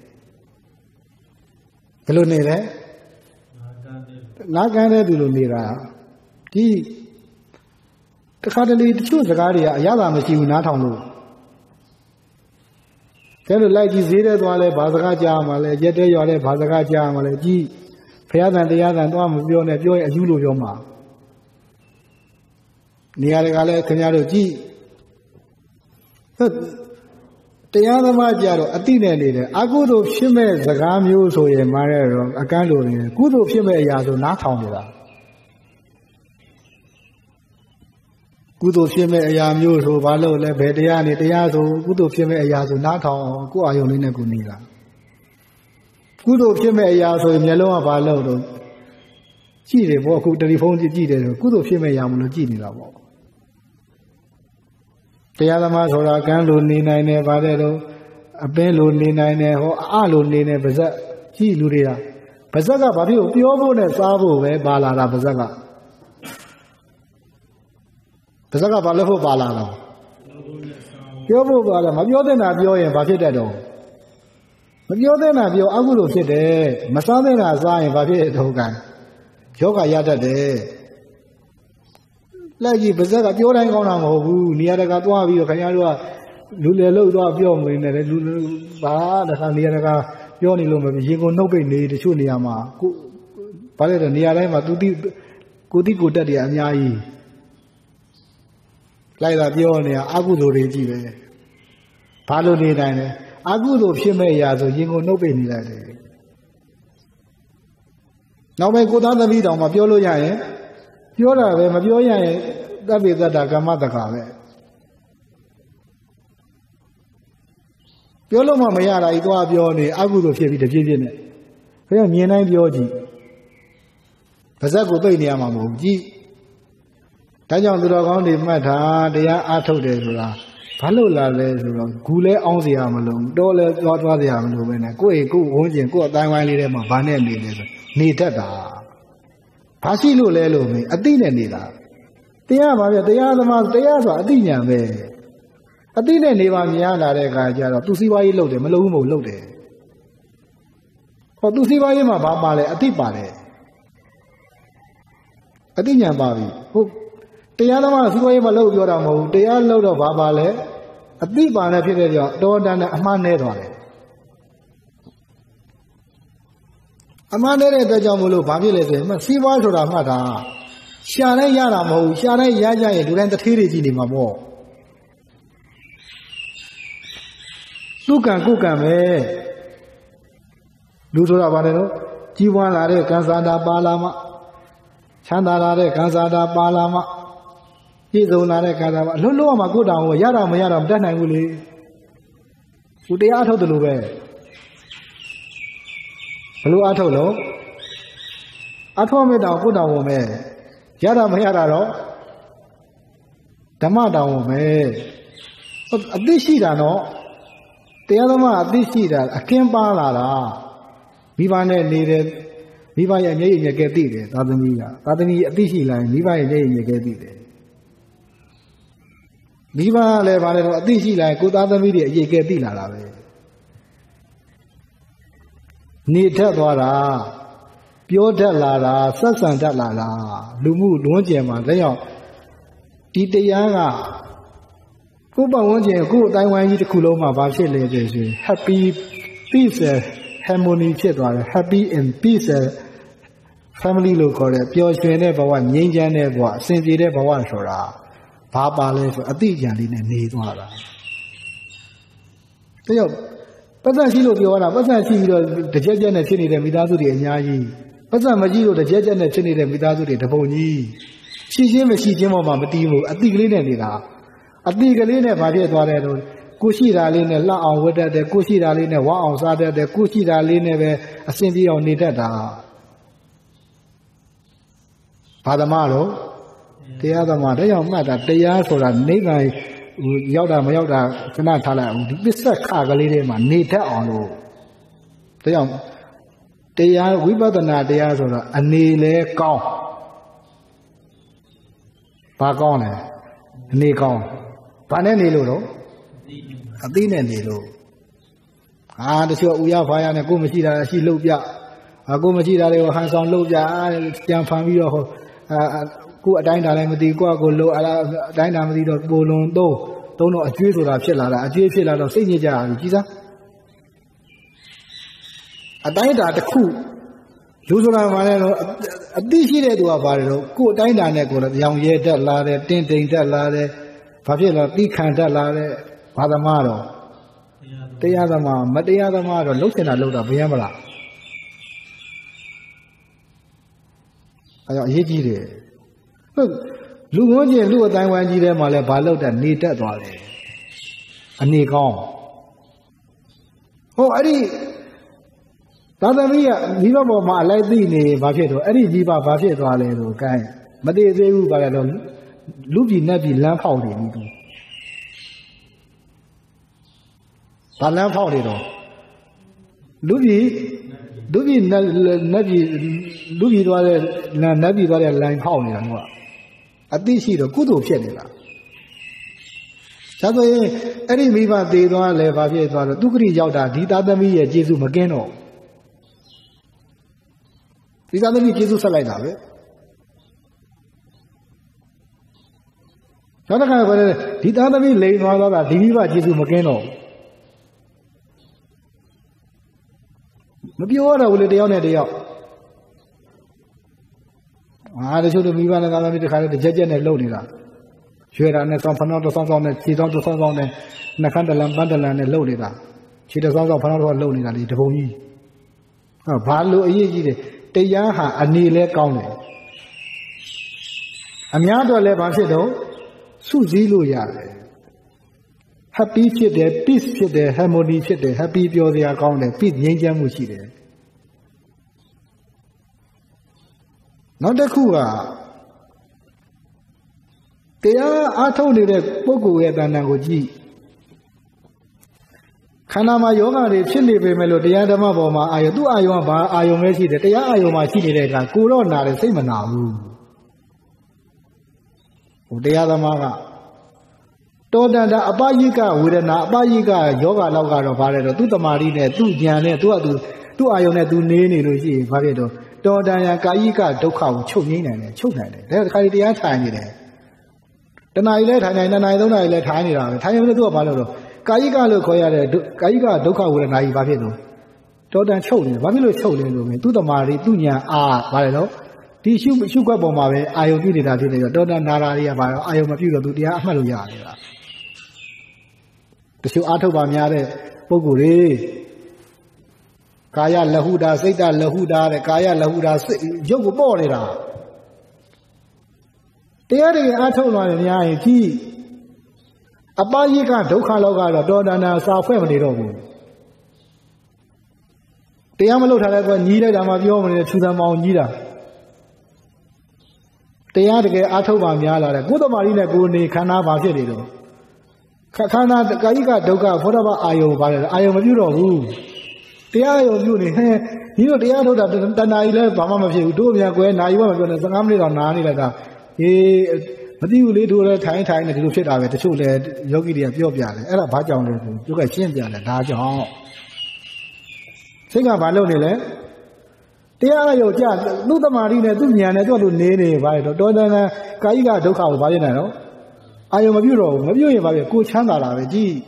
ဘယ်လိုနေလဲနားကန်းတဲ့သူလို့နေတာဒီတခါတလေတချို့စကားတွေကအရသာမရှိဘူးနားထောင်လို့ကဲလို့လိုက်ကြည့်ဈေးတဲ့သွားလဲဘာစကားကြားမှာလဲရက်တဲ့ရွာလဲဘာစကားကြားမှာလဲကြည့်ဘုရားသံတရားသံသွားမပြောနဲ့ပြောရင်အယူလို့ပြောမှာနေရာတကာလဲခင်ဗျားတို့ကြည့်တရားသမားကြတော့အတိနဲ့နေတယ်အကုသိုလ်ဖြစ်မဲ့စကားမျိုးဆိုရင်မားရတော့အကန့်လိုနေတယ်ကုသိုလ်ဖြစ်မဲ့အရာဆိုနားထောင်နေတာကုသိုလ်ဖြစ်မဲ့အရာမျိုးဆိုဘာလို့လဲဘယ်တရားနေတရားဆိုကုသိုလ်ဖြစ်မဲ့အရာဆိုနားထောင်ကိုအာယုံလေးနဲ့ကိုနေတာကုသိုလ်ဖြစ်မဲ့အရာဆိုရင်မျက်လုံးကဘာလို့တော့ကြည့်တယ်ပေါ့အခုတယ်လီဖုန်းကြည့်ကြည့်တယ်ဆိုကုသိုလ်ဖြစ်မဲ့အရာမလို့ကြည့်နေတာပေါ့တရားသမားဆိုတာကံလိုနေနိုင်တယ်ဗါတဲ့တော့အပင်းလိုနေနိုင်တယ်ဟောအလိုနေနေပါဇက်ကြည့်လူတွေကပါဇက်ကဘာဖြစ်လို့ပြောဖို့နဲ့စားဖို့ပဲပါလာတာပါဇက်ကပါဇက်ကဘာလို့ဖို့ပါလာတာပြောဖို့ပါလားမပြောတဲ့နာပြောရင်ဘာဖြစ်တတ်တော့မပြောတဲ့နာပြောအကုသိုလ်ဖြစ်တယ်မစားတဲ့နာစားရင်ဘာဖြစ်တော့ကံယောဂရတတ်တယ်လက်ကြီးပါဇက်ကပြောတိုင်းကောင်းတာမဟုတ်ဘူးနေရာတကာသွားပြီးတော့ခင်ဗျားတို့ကလူလေလို့သွားပြောမနေနဲ့လူဘာတခါနေရာတကာပြောနေလို့မဖြစ်ရင်ကိုနှုတ်ပိတ်နေတချို့နေရာမှာကိုဘာလဲတော့နေရာတိုင်းမှာသူတိကိုတိကိုတက်တယ်အများကြီးလိုက်တာပြောနေတာအကုသိုလ်တွေကြည့်ပဲဘာလို့နေတိုင်းလဲအကုသိုလ်ဖြစ်မဲ့အရာဆိုရင်ကိုနှုတ်ပိတ်နေလိုက်တယ်နောက်ပဲကိုသားသမီးတောင်မှပြောလို့ရရင်ပြောတာပဲမပြောရရင်တပ်ပိသတ္တကမ္မတက္ခပဲပြောလို့မှမရတာဤသွားပြောနေအကုသိုလ်ဖြစ်ပြီးတပြည့်ပြည့်နဲ့ဘယ်မြင်တိုင်းပြောကြည့်ပါဇက်ကိုပိတ်နေရမှာမဟုတ်ဘူးကြည့်ဒါကြောင့်သူတော်ကောင်းတွေမှတ်တာတရားအားထုတ်တယ်ဆိုတာဘာလို့လာလဲဆိုတော့ဂူလဲအောင်းစရာမလိုတော့လဲသွားသွားစရာမလိုပဲနဲ့ကိုယ့်ရဲ့ကိုယ်ဝန်းကျင်ကိုယ့်အတိုင်းဝိုင်းလေးထဲမှာဘာနဲ့နေလဲဆိုနေတတ်တာဘာရှိလို့လဲလို့မင်းအတိနဲ့နေတာတရားပါဗျတရားသမားတရားဆိုတာအတိညာပဲအတိနဲ့နေပါမြင်ရလာတဲ့အခါကျတော့သူစီးပွားရေးလုပ်တယ်မလုပ်ဘူးမဟုတ်လုပ်တယ်ဟောသူစီးပွားရေးမှာဘာပါလဲအတိပါတယ်အတိညာပါပြီဟုတ်တရားသမားစီးပွားရေးမှာလုပ်ပြောတာမဟုတ်ဘူးတရားလုပ်တော့ဘာပါလဲအတိပါနဲ့ဖြစ်တဲ့ကြောင့်တော်တန်နဲ့အမှားနဲ့သွားတယ်အမှားနဲ့တဲ့အတွက်ကြောင့်မလို့ဘာဖြစ်လဲဆိုရင်စီးပွားဆိုတာမှတ်တာရှာတိုင်းရတာမဟုတ်ဘူးရှာတိုင်းရကြရင်လူတိုင်းတထေးတွေကြည့်နေမှာပေါ့သူကံကိုကံပဲလူဆိုတာဘာလဲတော့ကြီးပွားလာတဲ့ကံစားတာပါလာမှချမ်းသာလာတဲ့ကံစားတာပါလာမှပြည့်စုံလာတဲ့ကံစားပါအလုံးလုံးမှာကိုယ်တောင်ကိုရတာမရတာမတတ်နိုင်ဘူးလေသူတရားထုတ်တယ်လို့ပဲဘလို့အထုတ်လို့အထောမေတ္တာကိုယ်တောင်ဝင်မဲ့ရတာမရတာတော့ဓမ္မတောင်ဝင်မဲ့အသိရှိတာနော်တရားသမားအသိရှိတာအခင်းပါလာတာမိဘနဲ့နေတဲ့မိဘရဲ့မျက်ရည်မျက်ကဲသိတယ်သာသမီကသာသမီအသိရှိလာရင်မိဘရဲ့မျက်ရည်မျက်ကဲသိတယ်မိဘလည်းဗါလဲတော့အသိရှိလာရင်ကိုသားသမီးတွေအရေးကဲသိလာတာပဲနေထက်သွားတာပြောတတ်လာတာဆက်ဆံတတ်လာတာလူမှုလွန်းကျင်မှာဒါကြောင့်ဒီတရားကကိုယ်ပတ်ဝန်းကျင်ကိုယ်အတိုင်းဝိုင်းကြီးတစ်ခုလုံးမှာဘာဖြစ်လဲဆိုရင် happy peace and harmony ဖြစ်သွားတယ် happy and peace and family လို့ခေါ်တယ်ပျော်ရွှင်တဲ့ဘဝငြိမ်းချမ်းတဲ့ဘဝအစဉ်ပြေတဲ့ဘဝဆိုတာဘာပါလဲဆိုအတိအကျန်လေးနဲ့နေသွားတာဒါကြောင့်ပတ်သက်ရှိလို့ပြောရတာပတ်သက်ရှိပြီးတော့တကြက်ကြက်နဲ့ဖြစ်နေတဲ့မိသားစုတွေအများကြီးပတ်သက်မရှိလို့တကြက်ကြက်နဲ့ဖြစ်နေတဲ့မိသားစုတွေတပုံကြီးရှိချင်းမရှိချင်းပေါ်မှာမတီးဘူးအတိကလေးနဲ့နေတာအတိကလေးနဲ့ဗာဖြစ်သွားတဲ့တော့ကိုရှိတာလေးနဲ့လှအောင်ဝတ်တတ်တယ်ကိုရှိတာလေးနဲ့ဝါအောင်စားတတ်တယ်ကိုရှိတာလေးနဲ့ပဲအစဉ်ပြေအောင်နေတတ်တာဘာသမားတော့တရားသမားဒါကြောင့်မှတ်တာတရားဆိုတာနိဗ္ဗာန်ဟိုရောက်တာမရောက်တာခဏထားလိုက်အောင်ဒီပစ္စက်ခကလေးတွေမှာနေတတ်အောင်လို့ဒါကြောင့်တရားဝိပဿနာတရားဆိုတာအနေလဲကောင်းဘာကောင်းလဲအနေကောင်းဘာနဲ့နေလို့တော့အသိနဲ့နေလို့ဟာတချို့ဥရဖာရနဲ့ကိုမရှိတာရှိလို့ပြဟာကိုမရှိတာတွေကိုဟန်ဆောင်လို့ပြကြံဖန်ပြီးတော့ဟိုအာကိုအတိုင်းတာလည်းမသိကိုကကိုလို့အတိုင်းတာမသိတော့ပိုလွန်သုံးသုံးတော့အကျွေးဆိုတာဖြစ်လာတာအကျွေးဖြစ်လာတော့စိတ်ညစ်ကြပြီကြီးစားအတိုင်းတာတစ်ခုလူဆိုတာမှလည်းတော့အသိရှိတဲ့သူကပါတယ်တော့ကိုအတိုင်းတာနဲ့ကိုလည်းရောင်ရဲတတ်လာတယ်တင်းတိမ်တတ်လာတယ်ဘာဖြစ်လဲသိခံတတ်လာတဲ့ဘာသမားတော့တရားသမားမတရားသမားတော့လှုပ်ချင်တာလှုပ်တာဘယ်ရမလားအဲတော့အရေးကြီးတယ်ဟုတ်လူဝန်းကျင်လူအတိုင်းဝိုင်းကြီးထဲမှာလည်းဘာလှုပ်တာနေတတ်သွားတယ်အနေကောင်းဟိုအဲ့ဒီသာသမီကမိဘပေါ်မှာအလိုက်သိနေဘာဖြစ်တော့အဲ့ဒီမိဘဘာဖြစ်သွားလဲဆိုကိုင်းမတည်သေးဘူးဘာလဲတော့လူပြည်နတ်ပြည်လမ်းဖောက်နေပြီသူဘာလမ်းဖောက်နေတော့လူပြည်လူပြည်နတ်နတ်ပြည်လူပြည်သွားတဲ့နတ်ပြည်သွားတဲ့လမ်းဖောက်နေတာကအသိရှိတော့ကုသိုလ်ဖြစ်နေတာဒါဆိုရင်အဲ့ဒီမိဘသေးသွားလဲဘာဖြစ်သွားတော့ဒုက္ခရိရောက်တာဒီသာသမီရဲ့ကျေးဇူးမကင်းတော့ဒီသာသမီကျေးဇူးဆက်လိုက်တာပဲနောက်တစ်ခါဘာလဲဒီသာသမီလိန်သွားတာဒီမိဘကျေးဇူးမကင်းတော့မပြောရတော့ဘူးလေတယောက်နဲ့တယောက်ဟာတချို့တို့မိဘနဲ့သာသမီတစ်ခါတည်းကြက်ကြက်နဲ့လှုပ်နေတာရွှေတာနဲ့ဆောင်းဖနောက်တော့ဆောင်းဆောင်းနဲ့ခြေဆောင်းတော့ဆောင်းဆောင်းနဲ့နှခမ်းတလန်ပန်းတလန်နဲ့လှုပ်နေတာခြေတဆောင်းဆောင်းဖနောက်တော့လှုပ်နေတာလေတပုံကြီးဟောဘာလို့အရေးကြီးတယ်တရားဟာအနေလဲကောင်းတယ်အများတော့လည်းဘာဖြစ်တော့စုစည်းလို့ရတယ် happy ဖြစ်တယ် peace ဖြစ်တယ် harmony ဖြစ်တယ် happy ပြောစရာကောင်းတယ် peace ငြိမ်းချမ်းမှုရှိတယ်နောက်တစ်ခုကတရားအားထုတ်နေတဲ့ပုဂ္ဂိုလ်ရဲ့တဏ္ဍာကိုကြည့်ခန္ဓာမှာယောဂတွေဖြစ်နေပေမဲ့လို့တရားဓမ္မပေါ်မှာအာယုသူ့အာယုကဘာအာယုပဲရှိတယ်တရားအာယုမှာရှိနေတဲ့အခါကိုတော့နာတယ်စိတ်မနာဘူးဟိုတရားဓမ္မကတောတန္တအပယိကဝေဒနာအပယိကယောဂလောက်ကတော့ဘာလဲတော့သူ့တမာရီနဲ့သူ့ဉာဏ်နဲ့သူ့အတူသူ့အာယုနဲ့သူနေနေလို့ရှိရင်ဘာဖြစ်တော့တောတန်ရကာယိကဒုက္ခကိုချုပ်ငိမ့်နိုင်တယ်ချုပ်နိုင်တယ်ဒါတခါဒီတရားထိုင်နေတယ်တဏှာကြီးလဲထိုင်နိုင်နှစ်နာရီသုံးနာရီလဲထိုင်နေတာပဲထိုင်ရင်လည်းသူကဘာလို့တော့ကာယိကလို့ခေါ်ရတဲ့ကာယိကဒုက္ခဝေဒနာကြီးဘာဖြစ်လို့တောတန်ချုပ်နေဘာဖြစ်လို့ချုပ်နေလို့မင်းသူ့တမာရီသူ့ဉာဏ်အားဘာလဲတော့ဒီရှုရှုခွက်ပေါ်မှာပဲအာယုပြုနေတာဖြစ်နေတော့တောတန်နာရာတွေကဘာတော့အာယုမပြုတော့သူတရားအမှတ်လို့ရနေတာတချို့အားထုတ်ပါများတဲ့ပုဂ္ဂိုလ်တွေကာယလဟုတာစိတ်တလဟုတာတဲ့ကာယလဟုတာစိတ်ရုပ်ကိုပေါ့နေတာတရားတွေအားထုတ်လာတယ်များရင်ကြီးအပယိကဒုက္ခလောက်ကတော့တောတန္တစာဖွဲ့မနေတော့ဘူးတရားမလုပ်ထားတဲ့ကွာညီးလိုက်တာမှပြောမနေတဲ့ခြူသံမောင်ကြီးတာတရားတကယ်အားထုတ်ပါများလာတယ်ကိုယ်တမာရီနဲ့ကိုယ်နေခန္ဓာဘာဖြစ်နေတော့ခန္ဓာကာယိကဒုက္ခဘောဓဘာအာယုဘာလဲအာယုမပြုတော့ဘူးတရားယုံပြုနေဟဲ့ဒီလိုတရားထုတ်တာတဏှာကြီးလဲဘာမှမဖြစ်ဘူးတို့အများကွယ်နာယီဝမပြောနဲ့၁၅မိနစ်တော့နားနေလိုက်တာအေးမသိဘူးလေတို့လဲထိုင်ထိုင်နေဒီလိုဖြစ်တာပဲတချို့လဲယောဂီတွေကပြောပြတယ်အဲ့ဒါဘာကြောင့်လဲဆိုသူကရှင်းပြတယ်ဒါကြောင့်စိတ်ကဘာလုပ်နေလဲတရားယုံကြသူ့တမာရီနဲ့သူ့ဉာဏ်နဲ့သူ့လိုနေနေပါလေတော့တောတန်ကာယိကဒုက္ခကိုဘာဖြစ်နိုင်တော့အာယုံမပြုတ်တော့ဘူးမပြုတ်ရင်ဘာဖြစ်ကိုချမ်းသာတာပဲကြည့်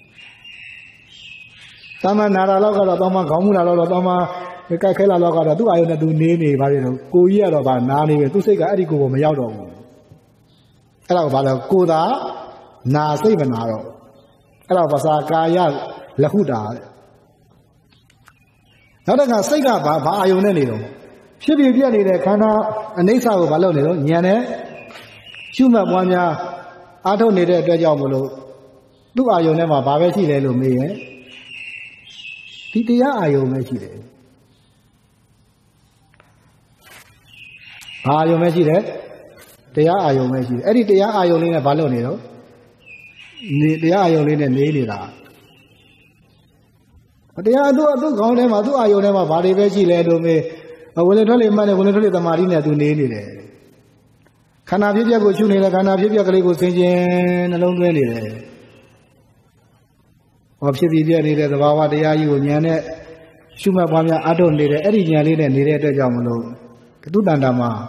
တမန်နာရာလောက်ကတော့တောင်းမခေါင်းမူလာတော့တောင်းမကြိုက်ခဲလာတော့ကတော့သူ့အာယုံနဲ့သူနေနေပါလေတော့ကိုကြီးကတော့ဗာနာနေပဲသူ့စိတ်ကအဲ့ဒီကိုကိုမရောက်တော့ဘူးအဲ့ဒါကိုဘာလဲကိုသာနာစိတ်မနာတော့အဲ့ဒါဘာသာကာယလဟုတာနောက်တစ်ခါစိတ်ကဘာဘာအာယုံနဲ့နေတော့ဖြစ်ပြပြနေတဲ့ခန္ဓာအနိစ္စကိုဘာလုပ်နေတော့ဉာဏ်နဲ့ရှုမှတ်ပွားများအားထုတ်နေတဲ့အတွက်ကြောင့်မလို့သူ့အာယုံထဲမှာဘာပဲရှိလဲလို့မေးရင်ဒီတရားအာယုံပဲရှိတယ်ဘာအာယုံပဲရှိတယ်တရားအာယုံပဲရှိတယ်အဲ့ဒီတရားအာယုံလေးနဲ့ဘာလုပ်နေတော့နေတရားအာယုံလေးနဲ့နေနေတာတရားသူ့အသူ့ခေါင်းထဲမှာသူ့အာယုံထဲမှာဘာတွေပဲရှိလဲလို့မေးဝင်လေထွက်လေမှတ်နေဝင်လေထွက်လေတမာတိနဲ့သူနေနေတယ်ခန္ဓာဖြစ်ပျက်ကိုရှုနေတယ်ခန္ဓာဖြစ်ပျက်ကလေးကိုဆင်ခြင်နှလုံးသွင်းနေတယ်ဟောဖြစ်ပြီးပြနေတဲ့သဘာဝတရားကြီးကိုဉာဏ်နဲ့ရှုမှတ်ပွားများအားထုတ်နေတယ်အဲ့ဒီဉာဏ်လေးနဲ့နေတဲ့အတွက်ကြောင့်မလို့ကတုတန္တာမှာ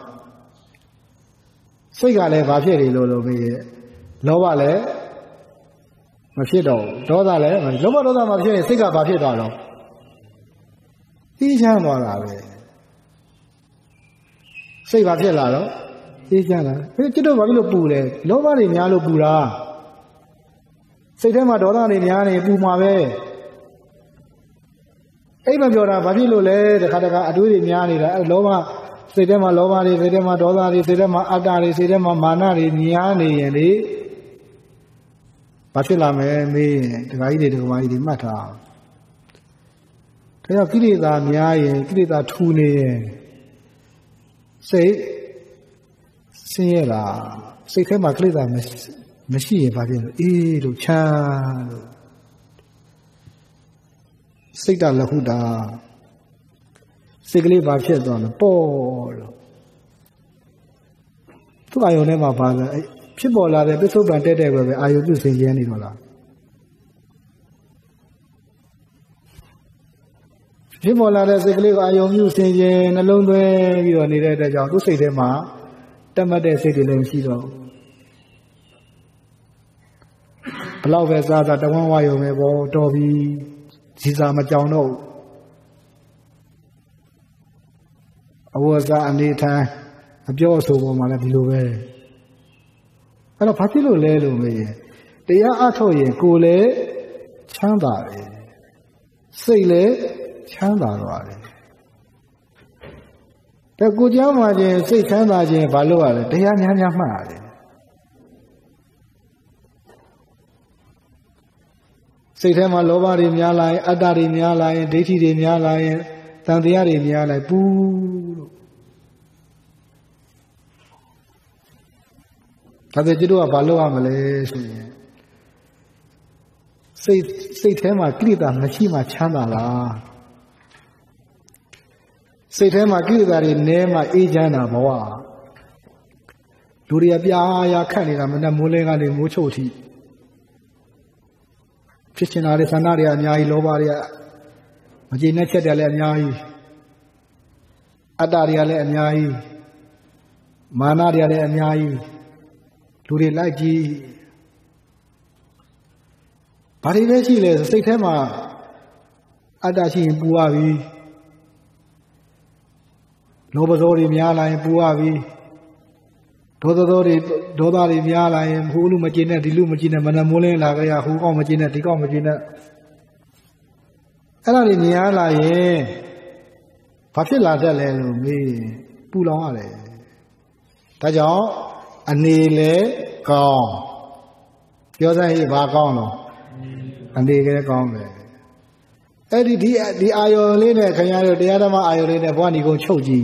စိတ်ကလည်းဘာဖြစ်နေလို့လို့မေးရဲ့လောဘလည်းမဖြစ်တော့ဘူးဒေါသလည်းလောဘဒေါသမဖြစ်ရင်စိတ်ကဘာဖြစ်သွားတော့သိချမ်းသွားတာပဲစိတ်ဘာဖြစ်လာတော့သိချမ်းလာအဲကျွတ်တော့ဘာဖြစ်လို့ပူလဲလောဘတွေများလို့ပူတာစိတ်ထဲမှာဒေါသတွေများနေပူမှာပဲအိမ်မပြောတာဘာဖြစ်လို့လဲတခါတခါအတွေးတွေများနေတာအဲလောဘစိတ်ထဲမှာလောဘတွေစိတ်ထဲမှာဒေါသတွေစိတ်ထဲမှာအတ္တတွေစိတ်ထဲမှာမာနတွေများနေရင်လေဘာဖြစ်လာမလဲမေးရင်ဒကာကြီးတွေဒကာမကြီးတွေမှတ်ထားဒဒါကြောင့်ကိလေသာများရင်ကိလေသာထူနေရင်စိတ်ဆင်းရဲတာစိတ်ထဲမှာကိလေသာမရှိရင်ဘာဖြစ်လဲအေးလို့ချမ်းလို့စိတ်တလဟုတာစိတ်ကလေးဘာဖြစ်သွားလဲပေါ့လို့သူ့အာယုန်ထဲမှာပါလဲဖြစ်ပေါ်လာတဲ့ပစ္စုပန်တက်တဲ့ပဲအာယုန်ပြုစင်ကျဲနေတော့လားဖြစ်ပေါ်လာတဲ့စိတ်ကလေးကိုအာယုံပြုစင်ကျင်နှလုံးသွင်းပြီးတော့နေတဲ့အတွက်ကြောင့်သူ့စိတ်ထဲမှာတက်မှတ်တဲ့စိတ်တွေလည်းမရှိတော့ဘလောက်ပဲစားစားတဝန်းဝါယုံပဲပေါ့တော်ပြီးဇီစာမကြောင်တော့အဝတ်စားအနေထိုင်အပြောအဆိုပေါ်မှာလည်းဒီလိုပဲအဲ့တော့ဘာဖြစ်လို့လဲလို့မေးရင်တရားအထုတ်ရင်ကိုယ်လည်းချမ်းသာတယ်စိတ်လည်းချမ်းသာသွားတယ်။ဒါကိုကြောင်းမှချင်းစိတ်ချမ်းသာခြင်းဘာလို့ရလဲတရားများများမှတ်ရတယ်။စိတ်ထဲမှာလောဘတွေများလာရင်အတ္တတွေများလာရင်ဒိဋ္ဌိတွေများလာရင်တန်တရားတွေများလာပူလို့ဒါပေမဲ့ကျတို့ကဘာလို့ရမလဲဆိုရင်စိတ်စိတ်ထဲမှာကိလေသာမရှိမှချမ်းသာလားစိတ်ထဲမှာကိလေသာတွေနည်းမှအေးချမ်းတာဘဝလူတွေအပြားရာခတ်နေတာမနဲ့မိုးလဲကနေမိုးချုပ်ထိဖြစ်ချင်တာတွေဆန္ဒတွေအများကြီးလောဘတွေကမကျေနပ်ချက်တွေလည်းအများကြီးအတ္တတွေကလည်းအများကြီးမာနတွေကလည်းအများကြီးလူတွေလိုက်ကြည့်ဘာတွေပဲရှိလဲစိတ်ထဲမှာအတ္တရှိရင်ပူရပြီလောဘဇောတွေများလာရင်ပူရပြီဒေါသဇောတွေဒေါသတွေများလာရင်ဟိုလူမကျေနဲ့ဒီလူမကျေနဲ့မနမိုးလင်းလာကြရဟိုကောက်မကျေနဲ့ဒီကောက်မကျေနဲ့အဲ့ဒါတွေများလာရင်ဘာဖြစ်လာတတ်လဲလို့မေးပူလောင်ရတယ်ဒါကြောင့်အနေလေကောင်းပြောစမ်းဟိဘာကောင်းလို့အနေကလေးကောင်းတယ်အဲ့ဒီဒီဒီအာယောလေးနဲ့ခင်ဗျားတို့တရားဓမ္မအာယောလေးနဲ့ဘဝဏီကိုချုပ်ကြည့်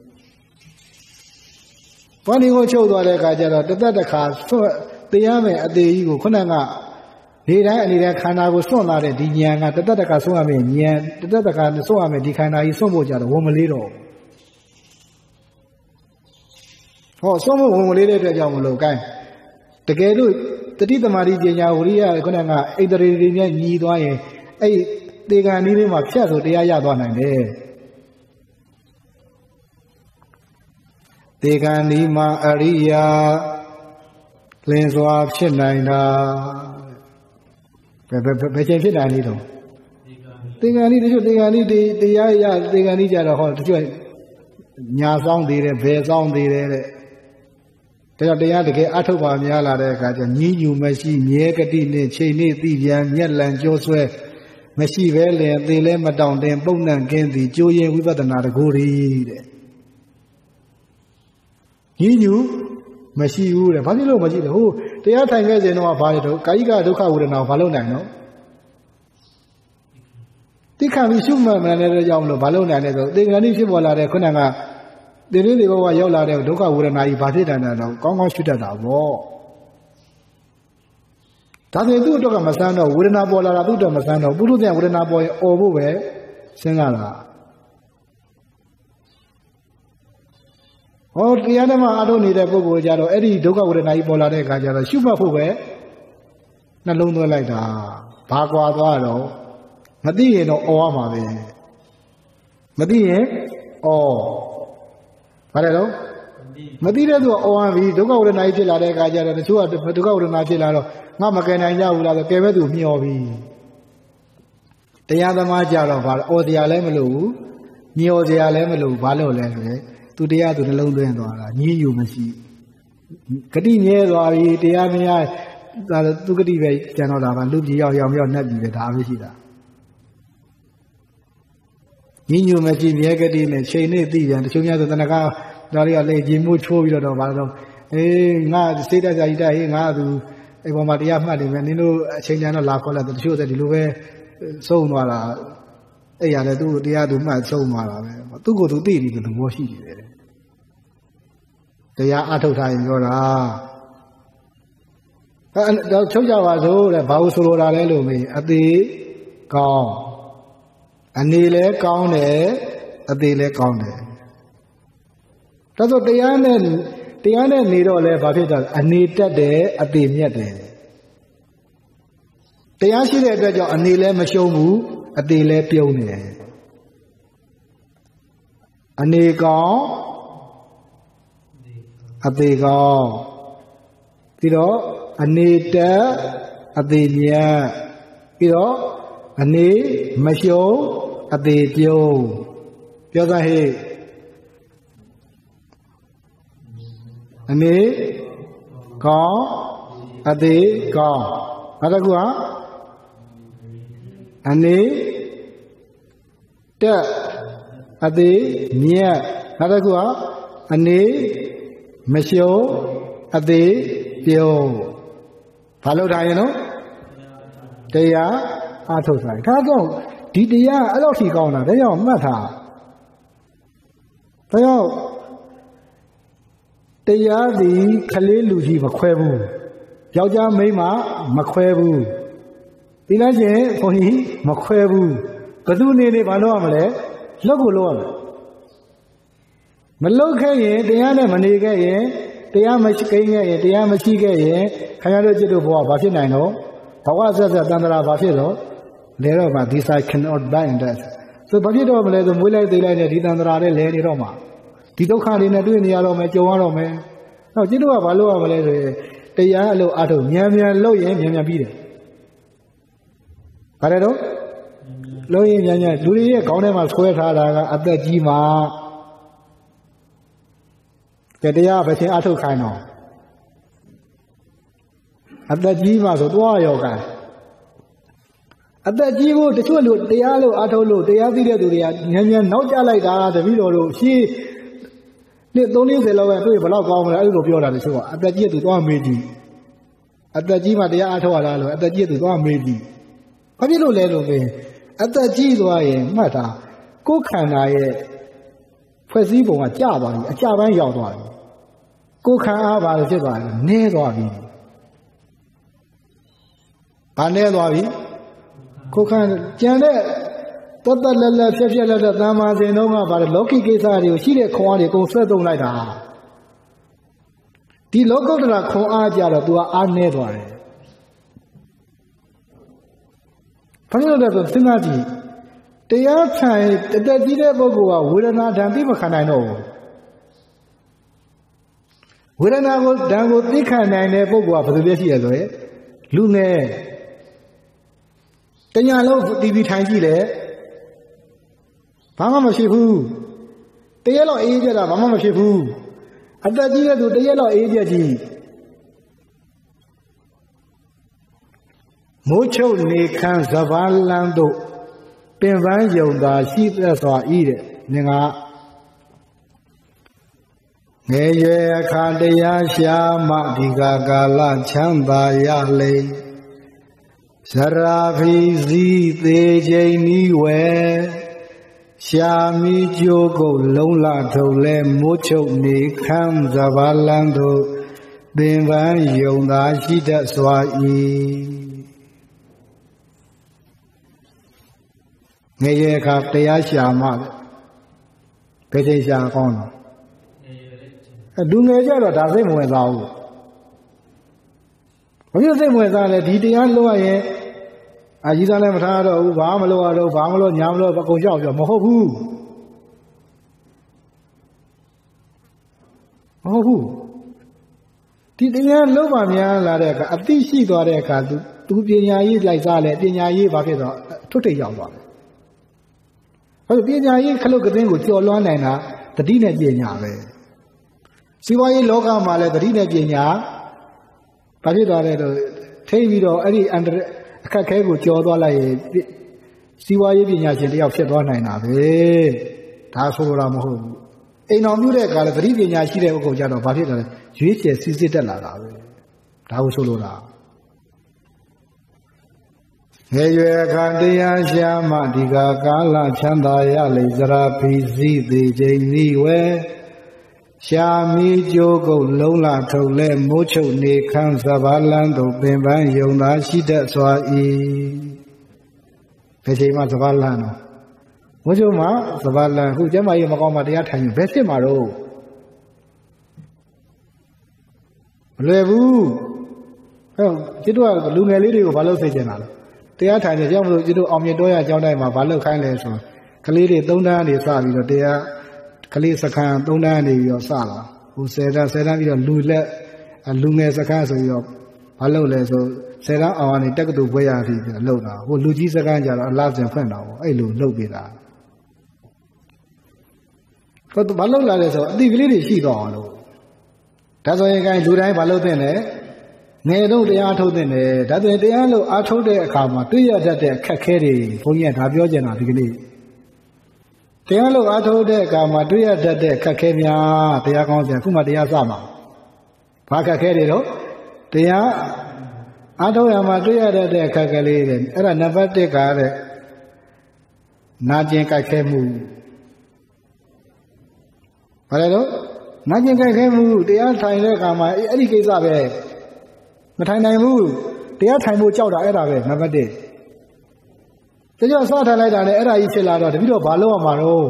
ဘဝဏီကိုချုပ်သွားတဲ့အခါကျတော့တသက်တစ်ခါဆွတ်တရားမယ်အသေးကြီးကိုခုနကနေတိုင်းအနေနဲ့ခန္ဓာကိုစွန့်လာတဲ့ဒီဉာဏ်ကတသက်တစ်ခါစွန့်ရမယ်ဉာဏ်တသက်တစ်ခါစွန့်ရမယ်ဒီခန္ဓာကြီးစွန့်ဖို့ကြတော့ဝန်မလေးတော့ဟောစွန့်ဖို့ဝန်မလေးတဲ့အတွက်ကြောင့်မလို့ gain တကယ်လို့တတိသမารိပညာဝရိယခုနကအိတရေတွေနဲ့ညီသွားရင်အဲ့တေကံနည်းလေးမှာဖြတ်ဆိုတရားရသွားနိုင်တယ်တေကံနည်းမှာအရိယာလင်းစွာဖြစ်နိုင်တာဘယ်ဘယ်ဘယ်ချိန်ဖြစ်နိုင်လဲတော့တေကံနည်းတချို့တေကံနည်းတရားရတေကံနည်းကြတော့ဟောတချို့ညာဆောင်သေးတယ်ဘယ်ဆောင်သေးတယ်တဲ့ဒါကြောင့်တရားတကယ်အထုတ်ပါများလာတဲ့အခါကျညီးညူမရှိမြဲကတိနဲ့ချိန်နေသိပြန်မျက်လံကြောဆွဲမရှိပဲလင်သေလဲမတောင်တင်ပုံနှံကင်းသည်ကျိုးရင်ဝိပဿနာတကူရီတဲ့ညီးညူမရှိဘူးတဲ့ဘာဖြစ်လို့မရှိလဲဟိုတရားထိုင်ခဲ့စဉ်တော့ဘာလဲတော့ကာယကဒုက္ခဝေဒနာကိုဘာလို့နိုင်တော့တိခါပြီးရှုမှတ်မှန်တဲ့ကြောင့်မလို့ဘာလို့နိုင်လဲဆိုသင်္ကန်းကြီးဖြစ်ပေါ်လာတဲ့ခုနကဒီနေ့ဒီဘဝရောက်လာတဲ့ဒုက္ခဝေဒနာကြီးဘာဖြစ်တယ်လဲတော့ကောင်းကောင်းရှုတတ်တာပေါ့ဒါပေမဲ့သူ့အတွက်ကမဆန်းတော့ဝေဒနာပေါ်လာတာသူ့အတွက်မဆန်းတော့ပုထုဇဉ်ဝေဒနာပေါ်ရင်អော်ဖို့ပဲစဉ်းစားတာဟောတရားဓမ္မအားထုတ်နေတဲ့ပုဂ္ဂိုလ်ကြတော့အဲ့ဒီဒုက္ခဝေဒနာကြီးပေါ်လာတဲ့အခါကျတော့ရှုမှတ်ဖို့ပဲနှလုံးသွင်းလိုက်တာဘာကွာသွားတော့မသိရင်တော့អော်ရမှာပဲမသိရင်អော်ဘာလဲတော့မသိတဲ့သူကအော်ဟန်ပြီးဒုက္ခဝေဒနာကြီးဖြစ်လာတဲ့အခါကျတော့တချို့ကဒုက္ခဝေဒနာဖြစ်လာတော့ငါမကယ်နိုင်ကြဘူးလားဆိုကယ်မဲ့သူမျောပြီတရားသမားကြတော့ဘာလဲအော်တရားလည်းမလို့ဘူးမျောစရာလည်းမလို့ဘာလို့လဲဆိုရင်သူတရားသူနှလုံးသွင်းသွားတာညည်းယူမရှိဂတိမြဲသွားပြီတရားမရဒါသူဂတိပဲကျန်တော့တာပါလူကြီးရောက်ရောက်ရောက်နှက်ပြီပဲဒါပဲရှိတာညညမရှိမြဲကတိနဲ့ချိန်နေသိပြန်တချို့များဆိုတဏှာဒါတွေကလေကြီးမှုချိုးပြီးတော့ဘာလို့အေးငါစိတ်ဓာတ်ကြာကြီးတိုက်ဟေးငါသူအဲ့ပေါ်မှာတရားမှတ်နေမယ်နင်တို့အချိန်ကျန်တော့လာခေါ်လိုက်တချို့ဆိုဒီလိုပဲစုံသွားတာအဲ့ရတယ်သူတရားသူမှတ်ဆုံးมาတာပဲသူ့ကိုယ်သူသိပြီးသူဘောရှိနေတယ်တရားအထုတ်ထားရင်ပြောတာအဲတော့ချုပ်ကြပါစို့တဲ့ဘာလို့ဆိုလိုတာလဲလို့မေးအသေးကောင်းအနေလဲကောင်းတယ်အသေးလဲကောင်းတယ်ဒါဆိုတရားနဲ့တရားနဲ့နေတော့လဲဘာဖြစ်တာအနေတက်တယ်အသေးမြတ်တယ်တရားရှိတဲ့အတွက်ကြောင့်အနေလဲမရှုံးဘူးအသေးလဲပြုံးနေတယ်အနေကောင်းအသေးကောင်းပြီးတော့အနေတက်အသေးမြတ်ပြီးတော့အနေမရှုံးအသေးပြုံးပြောသားဟဲ့အနေကောင်းအသေးကောင်းနောက်တစ်ခုဟာအနေတက်အသေးမြတ်နောက်တစ်ခုဟာအနေမရှုံးအသေးပြုံးဘာလို့ထားရင်နော်တရားအားထုတ်ဆိုင်ဒါကြောင့်ဒီတရားအဲ့လိုထိကောင်းတာဒါကြောင့်မှတ်ထားဒါကြောင့်တရားဒီခလေးလူကြီးမခွဲဘူးယောက်ျားမိန်းမမခွဲဘူးဒီလားချင်းဘုန်းကြီးမခွဲဘူးဘယ်သူနေနေဘာလို့ရမလဲလောက်ကိုလောက်ရမယ်မလောက်ခဲ့ရင်တရားနဲ့မနေခဲ့ရင်တရားမရှိခဲ့ရင်တရားမရှိခဲ့ရင်ခင်ဗျားတို့จิตတို့ဘဝဘာဖြစ်နိုင်တော့ဘဝဆက်ဆက်တန်ត្រာဘာဖြစ်တော့လဲတော့မှ this I cannot bind that ဆိုဘာဖြစ်တော့မလဲဆိုမွေးလိုက်သေးလိုက်နဲ့ဒီတန်ត្រာနဲ့လဲနေတော့မှဒီဒုက္ခတွေနဲ့တွေ့နေရတော့မယ်ကြုံရတော့မယ်။နောက်จิตတို့ကဘာလို့ရမလဲဆိုရင်တရားအလုပ်အထုတ်မြန်မြန်လုပ်ရင်မြန်မြန်ပြီးတယ်။ဘာလဲတော့လုပ်ရင်မြန်မြန်လူတွေရဲ့ခေါင်းထဲမှာဆွဲထားတာကအသက်ကြီးမှကတရားပဲချင်းအထုတ်ခိုင်းတော့အသက်ကြီးမှဆိုသွားရောကအသက်ကြီးဖို့တချို့လူတရားလို့အထုတ်လို့တရားသိတဲ့သူတွေကမြန်မြန်နောက်ကျလိုက်တာတပည့်တော်တို့ရှင်းနှစ်သုံးလေးဆယ်လောက်ပဲတွေ့ဘယ်လောက်ကောင်းမလဲအဲ့လိုပြောတာတချို့ကအသက်ကြီးသူသွားမေးကြည့်အသက်ကြီးမှတရားအထုတ်ရတာလို့အသက်ကြီးသူသွားမေးကြည့်ဘာဖြစ်လို့လဲလို့မေးအသက်ကြီးသွားရင်မှတ်တာကိုယ်ခန္ဓာရဲ့ဖွဲ့စည်းပုံကကျသွားပြီအကျပိုင်းရောက်သွားပြီကိုယ်ခံအားပါလို့ဖြစ်သွားတယ်နည်းသွားပြီဘာနည်းသွားပြီကိုယ်ခံကြံတဲ့တတ်တတ်လက်လက်ဖြက်ဖြက်လက်လက်သမားစဉ်တော့ကဘာလဲလောကီကိစ္စတွေကိုရှိတဲ့ခွန်အားတွေအကုန်ဆွဲသုံးလိုက်တာဒီလောကုတ္တရာခွန်အားကြတော့ तू ကအားနည်းသွားတယ်ဘာလို့လဲဆိုစဉ်းစားကြည့်တရားထိုင်တသက်ကြီးတဲ့ပုဂ္ဂိုလ်ကဝေဒနာဓာတ်သိမခံနိုင်တော့ဘူးဝေဒနာကိုဓာတ်ကိုသိခံနိုင်တဲ့ပုဂ္ဂိုလ်ကဘယ်လိုလဲရှိရဆိုရင်လူငယ်တညာလုံးတီဗီထိုင်ကြည့်လေဘာမှမဖြစ်ဘူးတရက်လောက်အေးကြတာဘာမှမဖြစ်ဘူးအသက်ကြီးတဲ့သူတရက်လောက်အေးကြကြီးမိုးချုပ်နေခမ်းစပားလန်းတို့ပင်ပန်းယုံသာရှိသက်စွာဤတဲ့ငင်္ဂငယ်ရွယ်အခါတရားရှာမှဒီကကာလချမ်းသာရလေဇရာဖီစည်းသေးချိန်နီးဝဲရှာမီကြိုးကိုလုံးလထုတ်လဲမိုးချုပ်နေခမ်းစပားလန်းတို့ပင်ပန်းယုံသာရှိတတ်စွာဤငယ်ရွယ်အခါတရားရှာမှဘယ်ချိန်ရှာကောင်းတော့အဲလူငယ်ကြတော့ဒါစိတ်မဝင်စားဘူးဘာဖြစ်စိတ်မဝင်စားလဲဒီတရားလုံးရရင်အာကြီးသားလည်းမထားတော့ဘူးဘာမလို့ရတော့ဘာမလို့ညာမလို့အကုန်ကြောက်ပြောမဟုတ်ဘူးမဟုတ်ဘူးဒီတရားလုံးမှများလာတဲ့အခါအသိရှိသွားတဲ့အခါသူသူပညာရေးလိုက်စားလဲပညာရေးဘာဖြစ်တော့ထွတ်ထိပ်ရောက်သွားတယ်ဟုတ်ပညာရေးခလုတ်ကသိန်းကိုကျော်လွှမ်းနိုင်တာတတိနဲ့ပညာပဲစီးပွားရေးလောကမှာလည်းတတိနဲ့ပညာဘာဖြစ်သွားလဲတော့ထိပြီးတော့အဲ့ဒီအန္တရာယ်အခက်ခဲကိုကြော်သွားလိုက်ရင်စီးပွားရေးပညာရှင်တယောက်ဖြစ်သွားနိုင်တာပဲဒါဆိုလိုတာမဟုတ်ဘူးအိမ်တော်ပြုတဲ့အခါလည်းသတိပညာရှိတဲ့ဥက္ကုကြတော့ဘာဖြစ်တယ်လဲရွေးချယ်စစ်စစ်တက်လာတာပဲဒါကိုဆိုလိုတာငယ်ရွယ်ခါတရားရှာမှဒီကကာလချမ်းသာရလိစရာဖီစီသေးချိန်ဤဝဲရှာမီကြိုးကုတ်လုံးလာထုတ်လဲမိုးချုပ်နေခန်းစဘာလန်းတို့ပင်ပန်းယုံသာရှိတတ်စွာဤဘယ်ချိန်မှစဘာလန်းတော့မိုးချုပ်မှစဘာလန်းခုကျမကြီးမကောင်းမှတရားထိုင်อยู่ဘယ်ဖြစ်မှာတော့မလွယ်ဘူးဟဲ့ကျတို့ကလူငယ်လေးတွေကိုဘာလို့သိချင်တာလဲတရားထိုင်နေကြောက်မလို့ကျတို့အောင်မြင်တော့ရအကြောင်းတိုင်းမှာဘာလို့ခိုင်းလဲဆိုကလေးတွေသုံးတန်းနေစပြီးတော့တရားကလေးစခန်းသုံးတန်းနေပြီးတော့စလာဟိုဆယ်တန်းဆယ်တန်းပြီးတော့လူလက်လူငယ်စခန်းဆိုပြီးတော့ဘာလို့လဲဆိုဆယ်တန်းအောင်ကနေတက္ကသိုလ်ဘွဲရပြီးတော့လှုပ်တာဟိုလူကြီးစခန်းကျတော့အလားစဉ်ဖွင့်တာပေါ့အဲ့လိုလှုပ်ပေးတာကိုဘာလို့လာလဲဆိုအတိကလေးတွေရှိတော့အောင်လို့ဒါဆိုရင်ကဲလူတိုင်းဘာလို့သိလဲငယ်တော့တရားထုတ်တဲ့တယ်ဒါဆိုရင်တရားလို့အားထုတ်တဲ့အခါမှာတွေ့ရတတ်တဲ့အခက်ခဲတွေဘုန်းကြီးကဒါပြောချင်တာဒီကနေ့တရားလို့အားထုတ်တဲ့အခါမှာတွေ့ရတတ်တဲ့အခက်ခဲများတရားကောင်းစရာခုမှတရားစမှာဘာအခက်ခဲတွေတော့တရားအားထုတ်ရမှာတွေ့ရတတ်တဲ့အခက်ခဲလေးတွေအဲ့ဒါနံပါတ်၁ကတဲ့နာကျင်ကြိုက်ခဲမှုဘာလဲတော့နာကျင်ကြိုက်ခဲမှုတရားထိုင်တဲ့အခါမှာအဲ့ဒီကိစ္စပဲမထိုင်နိုင်ဘူးတရားထိုင်ဖို့ကြောက်တာအဲ့ဒါပဲနံပါတ်၁တချို့စထားလိုက်တာနဲ့အဲ့ဒါကြီးဖြစ်လာတော့တပည့်တော်ဘာလုပ်ရမှာတော့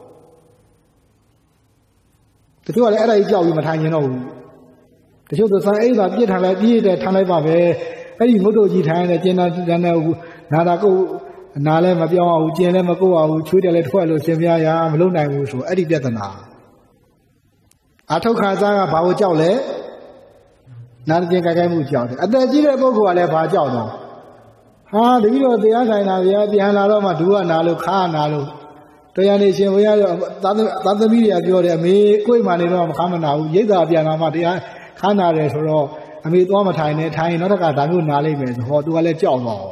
တချို့ကလည်းအဲ့ဒါကြီးကြောက်ပြီးမထိုင်ကျင်တော့ဘူးတချို့သစံအိတ်သာပြစ်ထားလိုက်ပြည့်တယ်ထိုင်လိုက်ပါပဲအဲ့ဒီမုတ်တို့ကြီးထိုင်နေကျင်တာကျန်တဲ့နာတာကိုနာလည်းမပြောင်းအောင်ကျင်လည်းမကုတ်အောင်ချွေးတယ်လည်းထွက်လို့ရှင်ပြားရမလုပ်နိုင်ဘူးဆိုအဲ့ဒီပြဿနာအထောက်ခါစားကဘာကိုကြောက်လဲနာကျင်ကြိုက်ခိုင်းမှုကြောက်တယ်အသက်ကြီးတဲ့ပုဂ္ဂိုလ်ကလည်းဘာကြောက်တော့ဟာတပည့်တော်တရားဆိုင်တာဗျာပြန်လာတော့မှဒူကနာလို့ခါနာလို့တရားနေရှင်ဘုရားရောသာသမီတွေကပြောတယ်အမေကိုယ်မှနေတော့မခါမနာဘူးရိတ်တာပြန်လာမှတရားခါနာတယ်ဆိုတော့အမေသွားမထိုင်နဲ့ထိုင်ရင်နောက်တစ်ခါဒါမျိုးနာလိုက်မယ်ဆိုဟောသူကလည်းကြောက်တော့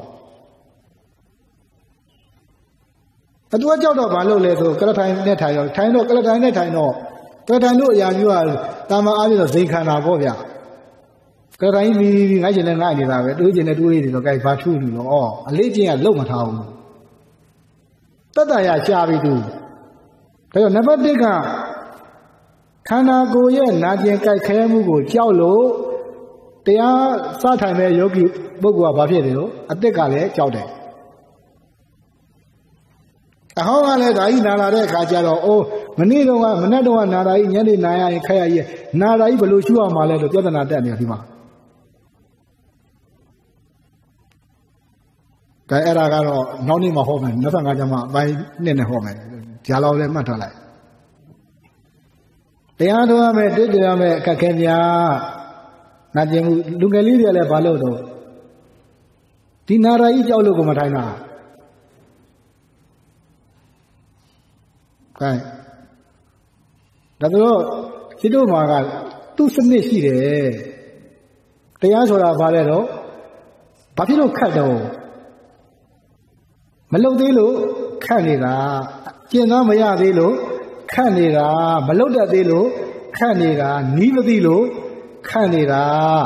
အတူကြောက်တော့ဘာလို့လဲဆိုကလထိုင်နဲ့ထိုင်တော့ထိုင်တော့ကလထိုင်နဲ့ထိုင်တော့ကလထိုင်တို့အရာမျိုးကတာမအားပြီးတော့ဇိမ်ခံတာပေါ့ဗျာကလထိုင်ပြီးငိုက်ကျင်နဲ့ငိုက်နေတာပဲတွေးကျင်နဲ့တွေးနေတော့ကြိုက်ဘာထုလို့တော့ဩအလေးချင်းကလုံမထားဘူးတတ္တရာရှားပြီးသူဒါကြောင့်နံပါတ်၁ကခန္ဓာကိုယ်ရဲ့နာကျင်ကြိုက်ခဲမှုကိုကြောက်လို့တရားစထိုင်မဲ့ယောဂီပုဂ္ဂိုလ်ကဘာဖြစ်တယ်လို့အသစ်ကလည်းကြောက်တယ်အဟောင်းကလည်းဒါကြီးနာလာတဲ့အခါကျတော့အိုးမနေ့တုန်းကမနေ့တုန်းကနာတာကြီးညနေနာရရင်ခက်ရကြီးနာတာကြီးဘယ်လိုရှုရမှာလဲလို့ပြဿနာတက်နေတယ်ဒီမှာဒါအဲ့ဒါကတော့နောက်နေ့မှဟောမယ်နှစ်ဆယ့်ငါးကျမှအပိုင်းနှစ်နဲ့ဟောမယ်ဂျာလောက်လည်းမှတ်ထားလိုက်တရားတော်ရမယ်တွေ့ကြရမယ်အခက်ခဲများနာကျင်မှုလူငယ်လေးတွေလည်းဘာလို့တော့ဒီနာရာကြီးကြောက်လို့ကိုမထိုင်တာကဲဒါတော့ဒီတို့မှာကသူ့စနစ်ရှိတယ်တရားဆိုတာဘာလဲတော့ဘာဖြစ်လို့ခတ်တော့မလုံသေးလို့ခတ်နေတာကျင့်သားမရသေးလို့ခတ်နေတာမလုံတတ်သေးလို့ခတ်နေတာနီးမသိလို့ခတ်နေတာ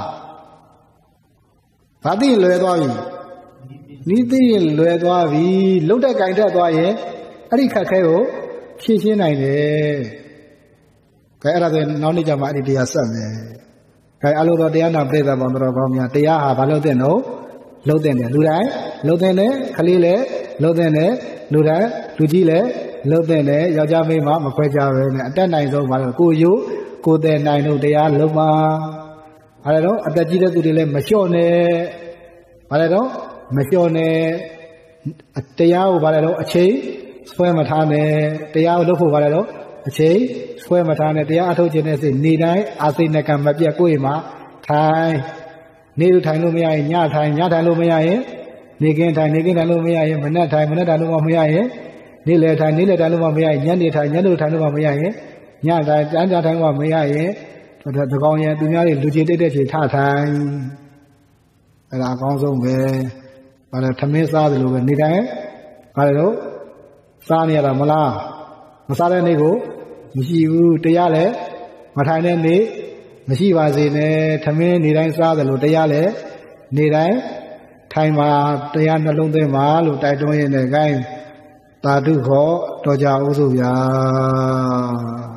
ဘာသိလွယ်သွားပြီနီးသိရင်လွယ်သွားပြီလုံတတ်ကြိုင်တတ်သွားရင်အဲ့ဒီခတ်ခဲကိုဖြည့်ရှင်းနိုင်တယ်။ခဲအဲ့ဒါဆိုနောက်နေ့ကျမှအဲ့ဒီတရားဆက်မယ်။ခဲအလိုတော်တရားနာပြိဿပေါင်းတော်ကောင်းများတရားဟာဘာလို့တဲ့နော်လှုပ်တဲ့တယ်လူတိုင်းလှုပ်တဲ့တယ်ခလေးလည်းလှုပ်တဲ့တယ်လူတိုင်းလူကြီးလည်းလှုပ်တဲ့တယ်ယောက်ျားမိန်းမမခွဲကြပဲနဲ့အတက်နိုင်ဆုံးဘာလို့ကိုယူကိုတဲ့နိုင်လို့တရားလုံးပါဘာလဲတော့အသက်ကြီးတဲ့သူတွေလည်းမလျှော့နဲ့ဘာလဲတော့မလျှော့နဲ့တရားကိုဘာလဲတော့အချိန်ဆွဲမထားနဲ့တရားကိုလုပ်ဖို့ဘာလဲတော့အချိန်ဆွဲမထားနဲ့တရားအထုတ်ခြင်းနဲ့စိတ်နေတိုင်းအာစိတ်နဲ့ကံမပြတ်ကိုယ်မှာထိုင်နေလို့ထိုင်လို့မရရင်ညထိုင်ညထိုင်လို့မရရင်နေကင်းထိုင်နေကင်းထိုင်လို့မရရင်မနက်ထိုင်မနက်ထိုင်လို့မရရင်နေ့လယ်ထိုင်နေ့လယ်ထိုင်လို့မရရင်ညနေထိုင်ညနေထိုင်လို့မရရင်ညထိုင်ကြမ်းကြထိုင်လို့မရရင်တကောင်ရင်သူများတွေလူကြီးတိတ်တဲ့ချိန်ထထိုင်အဲ့ဒါအကောင်းဆုံးပဲဘာလဲထမင်းစားတယ်လို့ပဲနေတိုင်းဘာလဲတော့စားနေရတာမလားမစားတဲ့နေ့ကိုမရှိဘူးတရားလည်းမထိုင်တဲ့နေ့မရှိပါစေနဲ့ထမင်းနေတိုင်းစားတယ်လို့တရားလည်းနေတိုင်းထိုင်မှာတရားနှလုံးသွင်းပါလို့တိုက်တွန်းရင်းနဲ့ gain သာဓုခေါ်တော်ကြအောင်စို့ဗျာ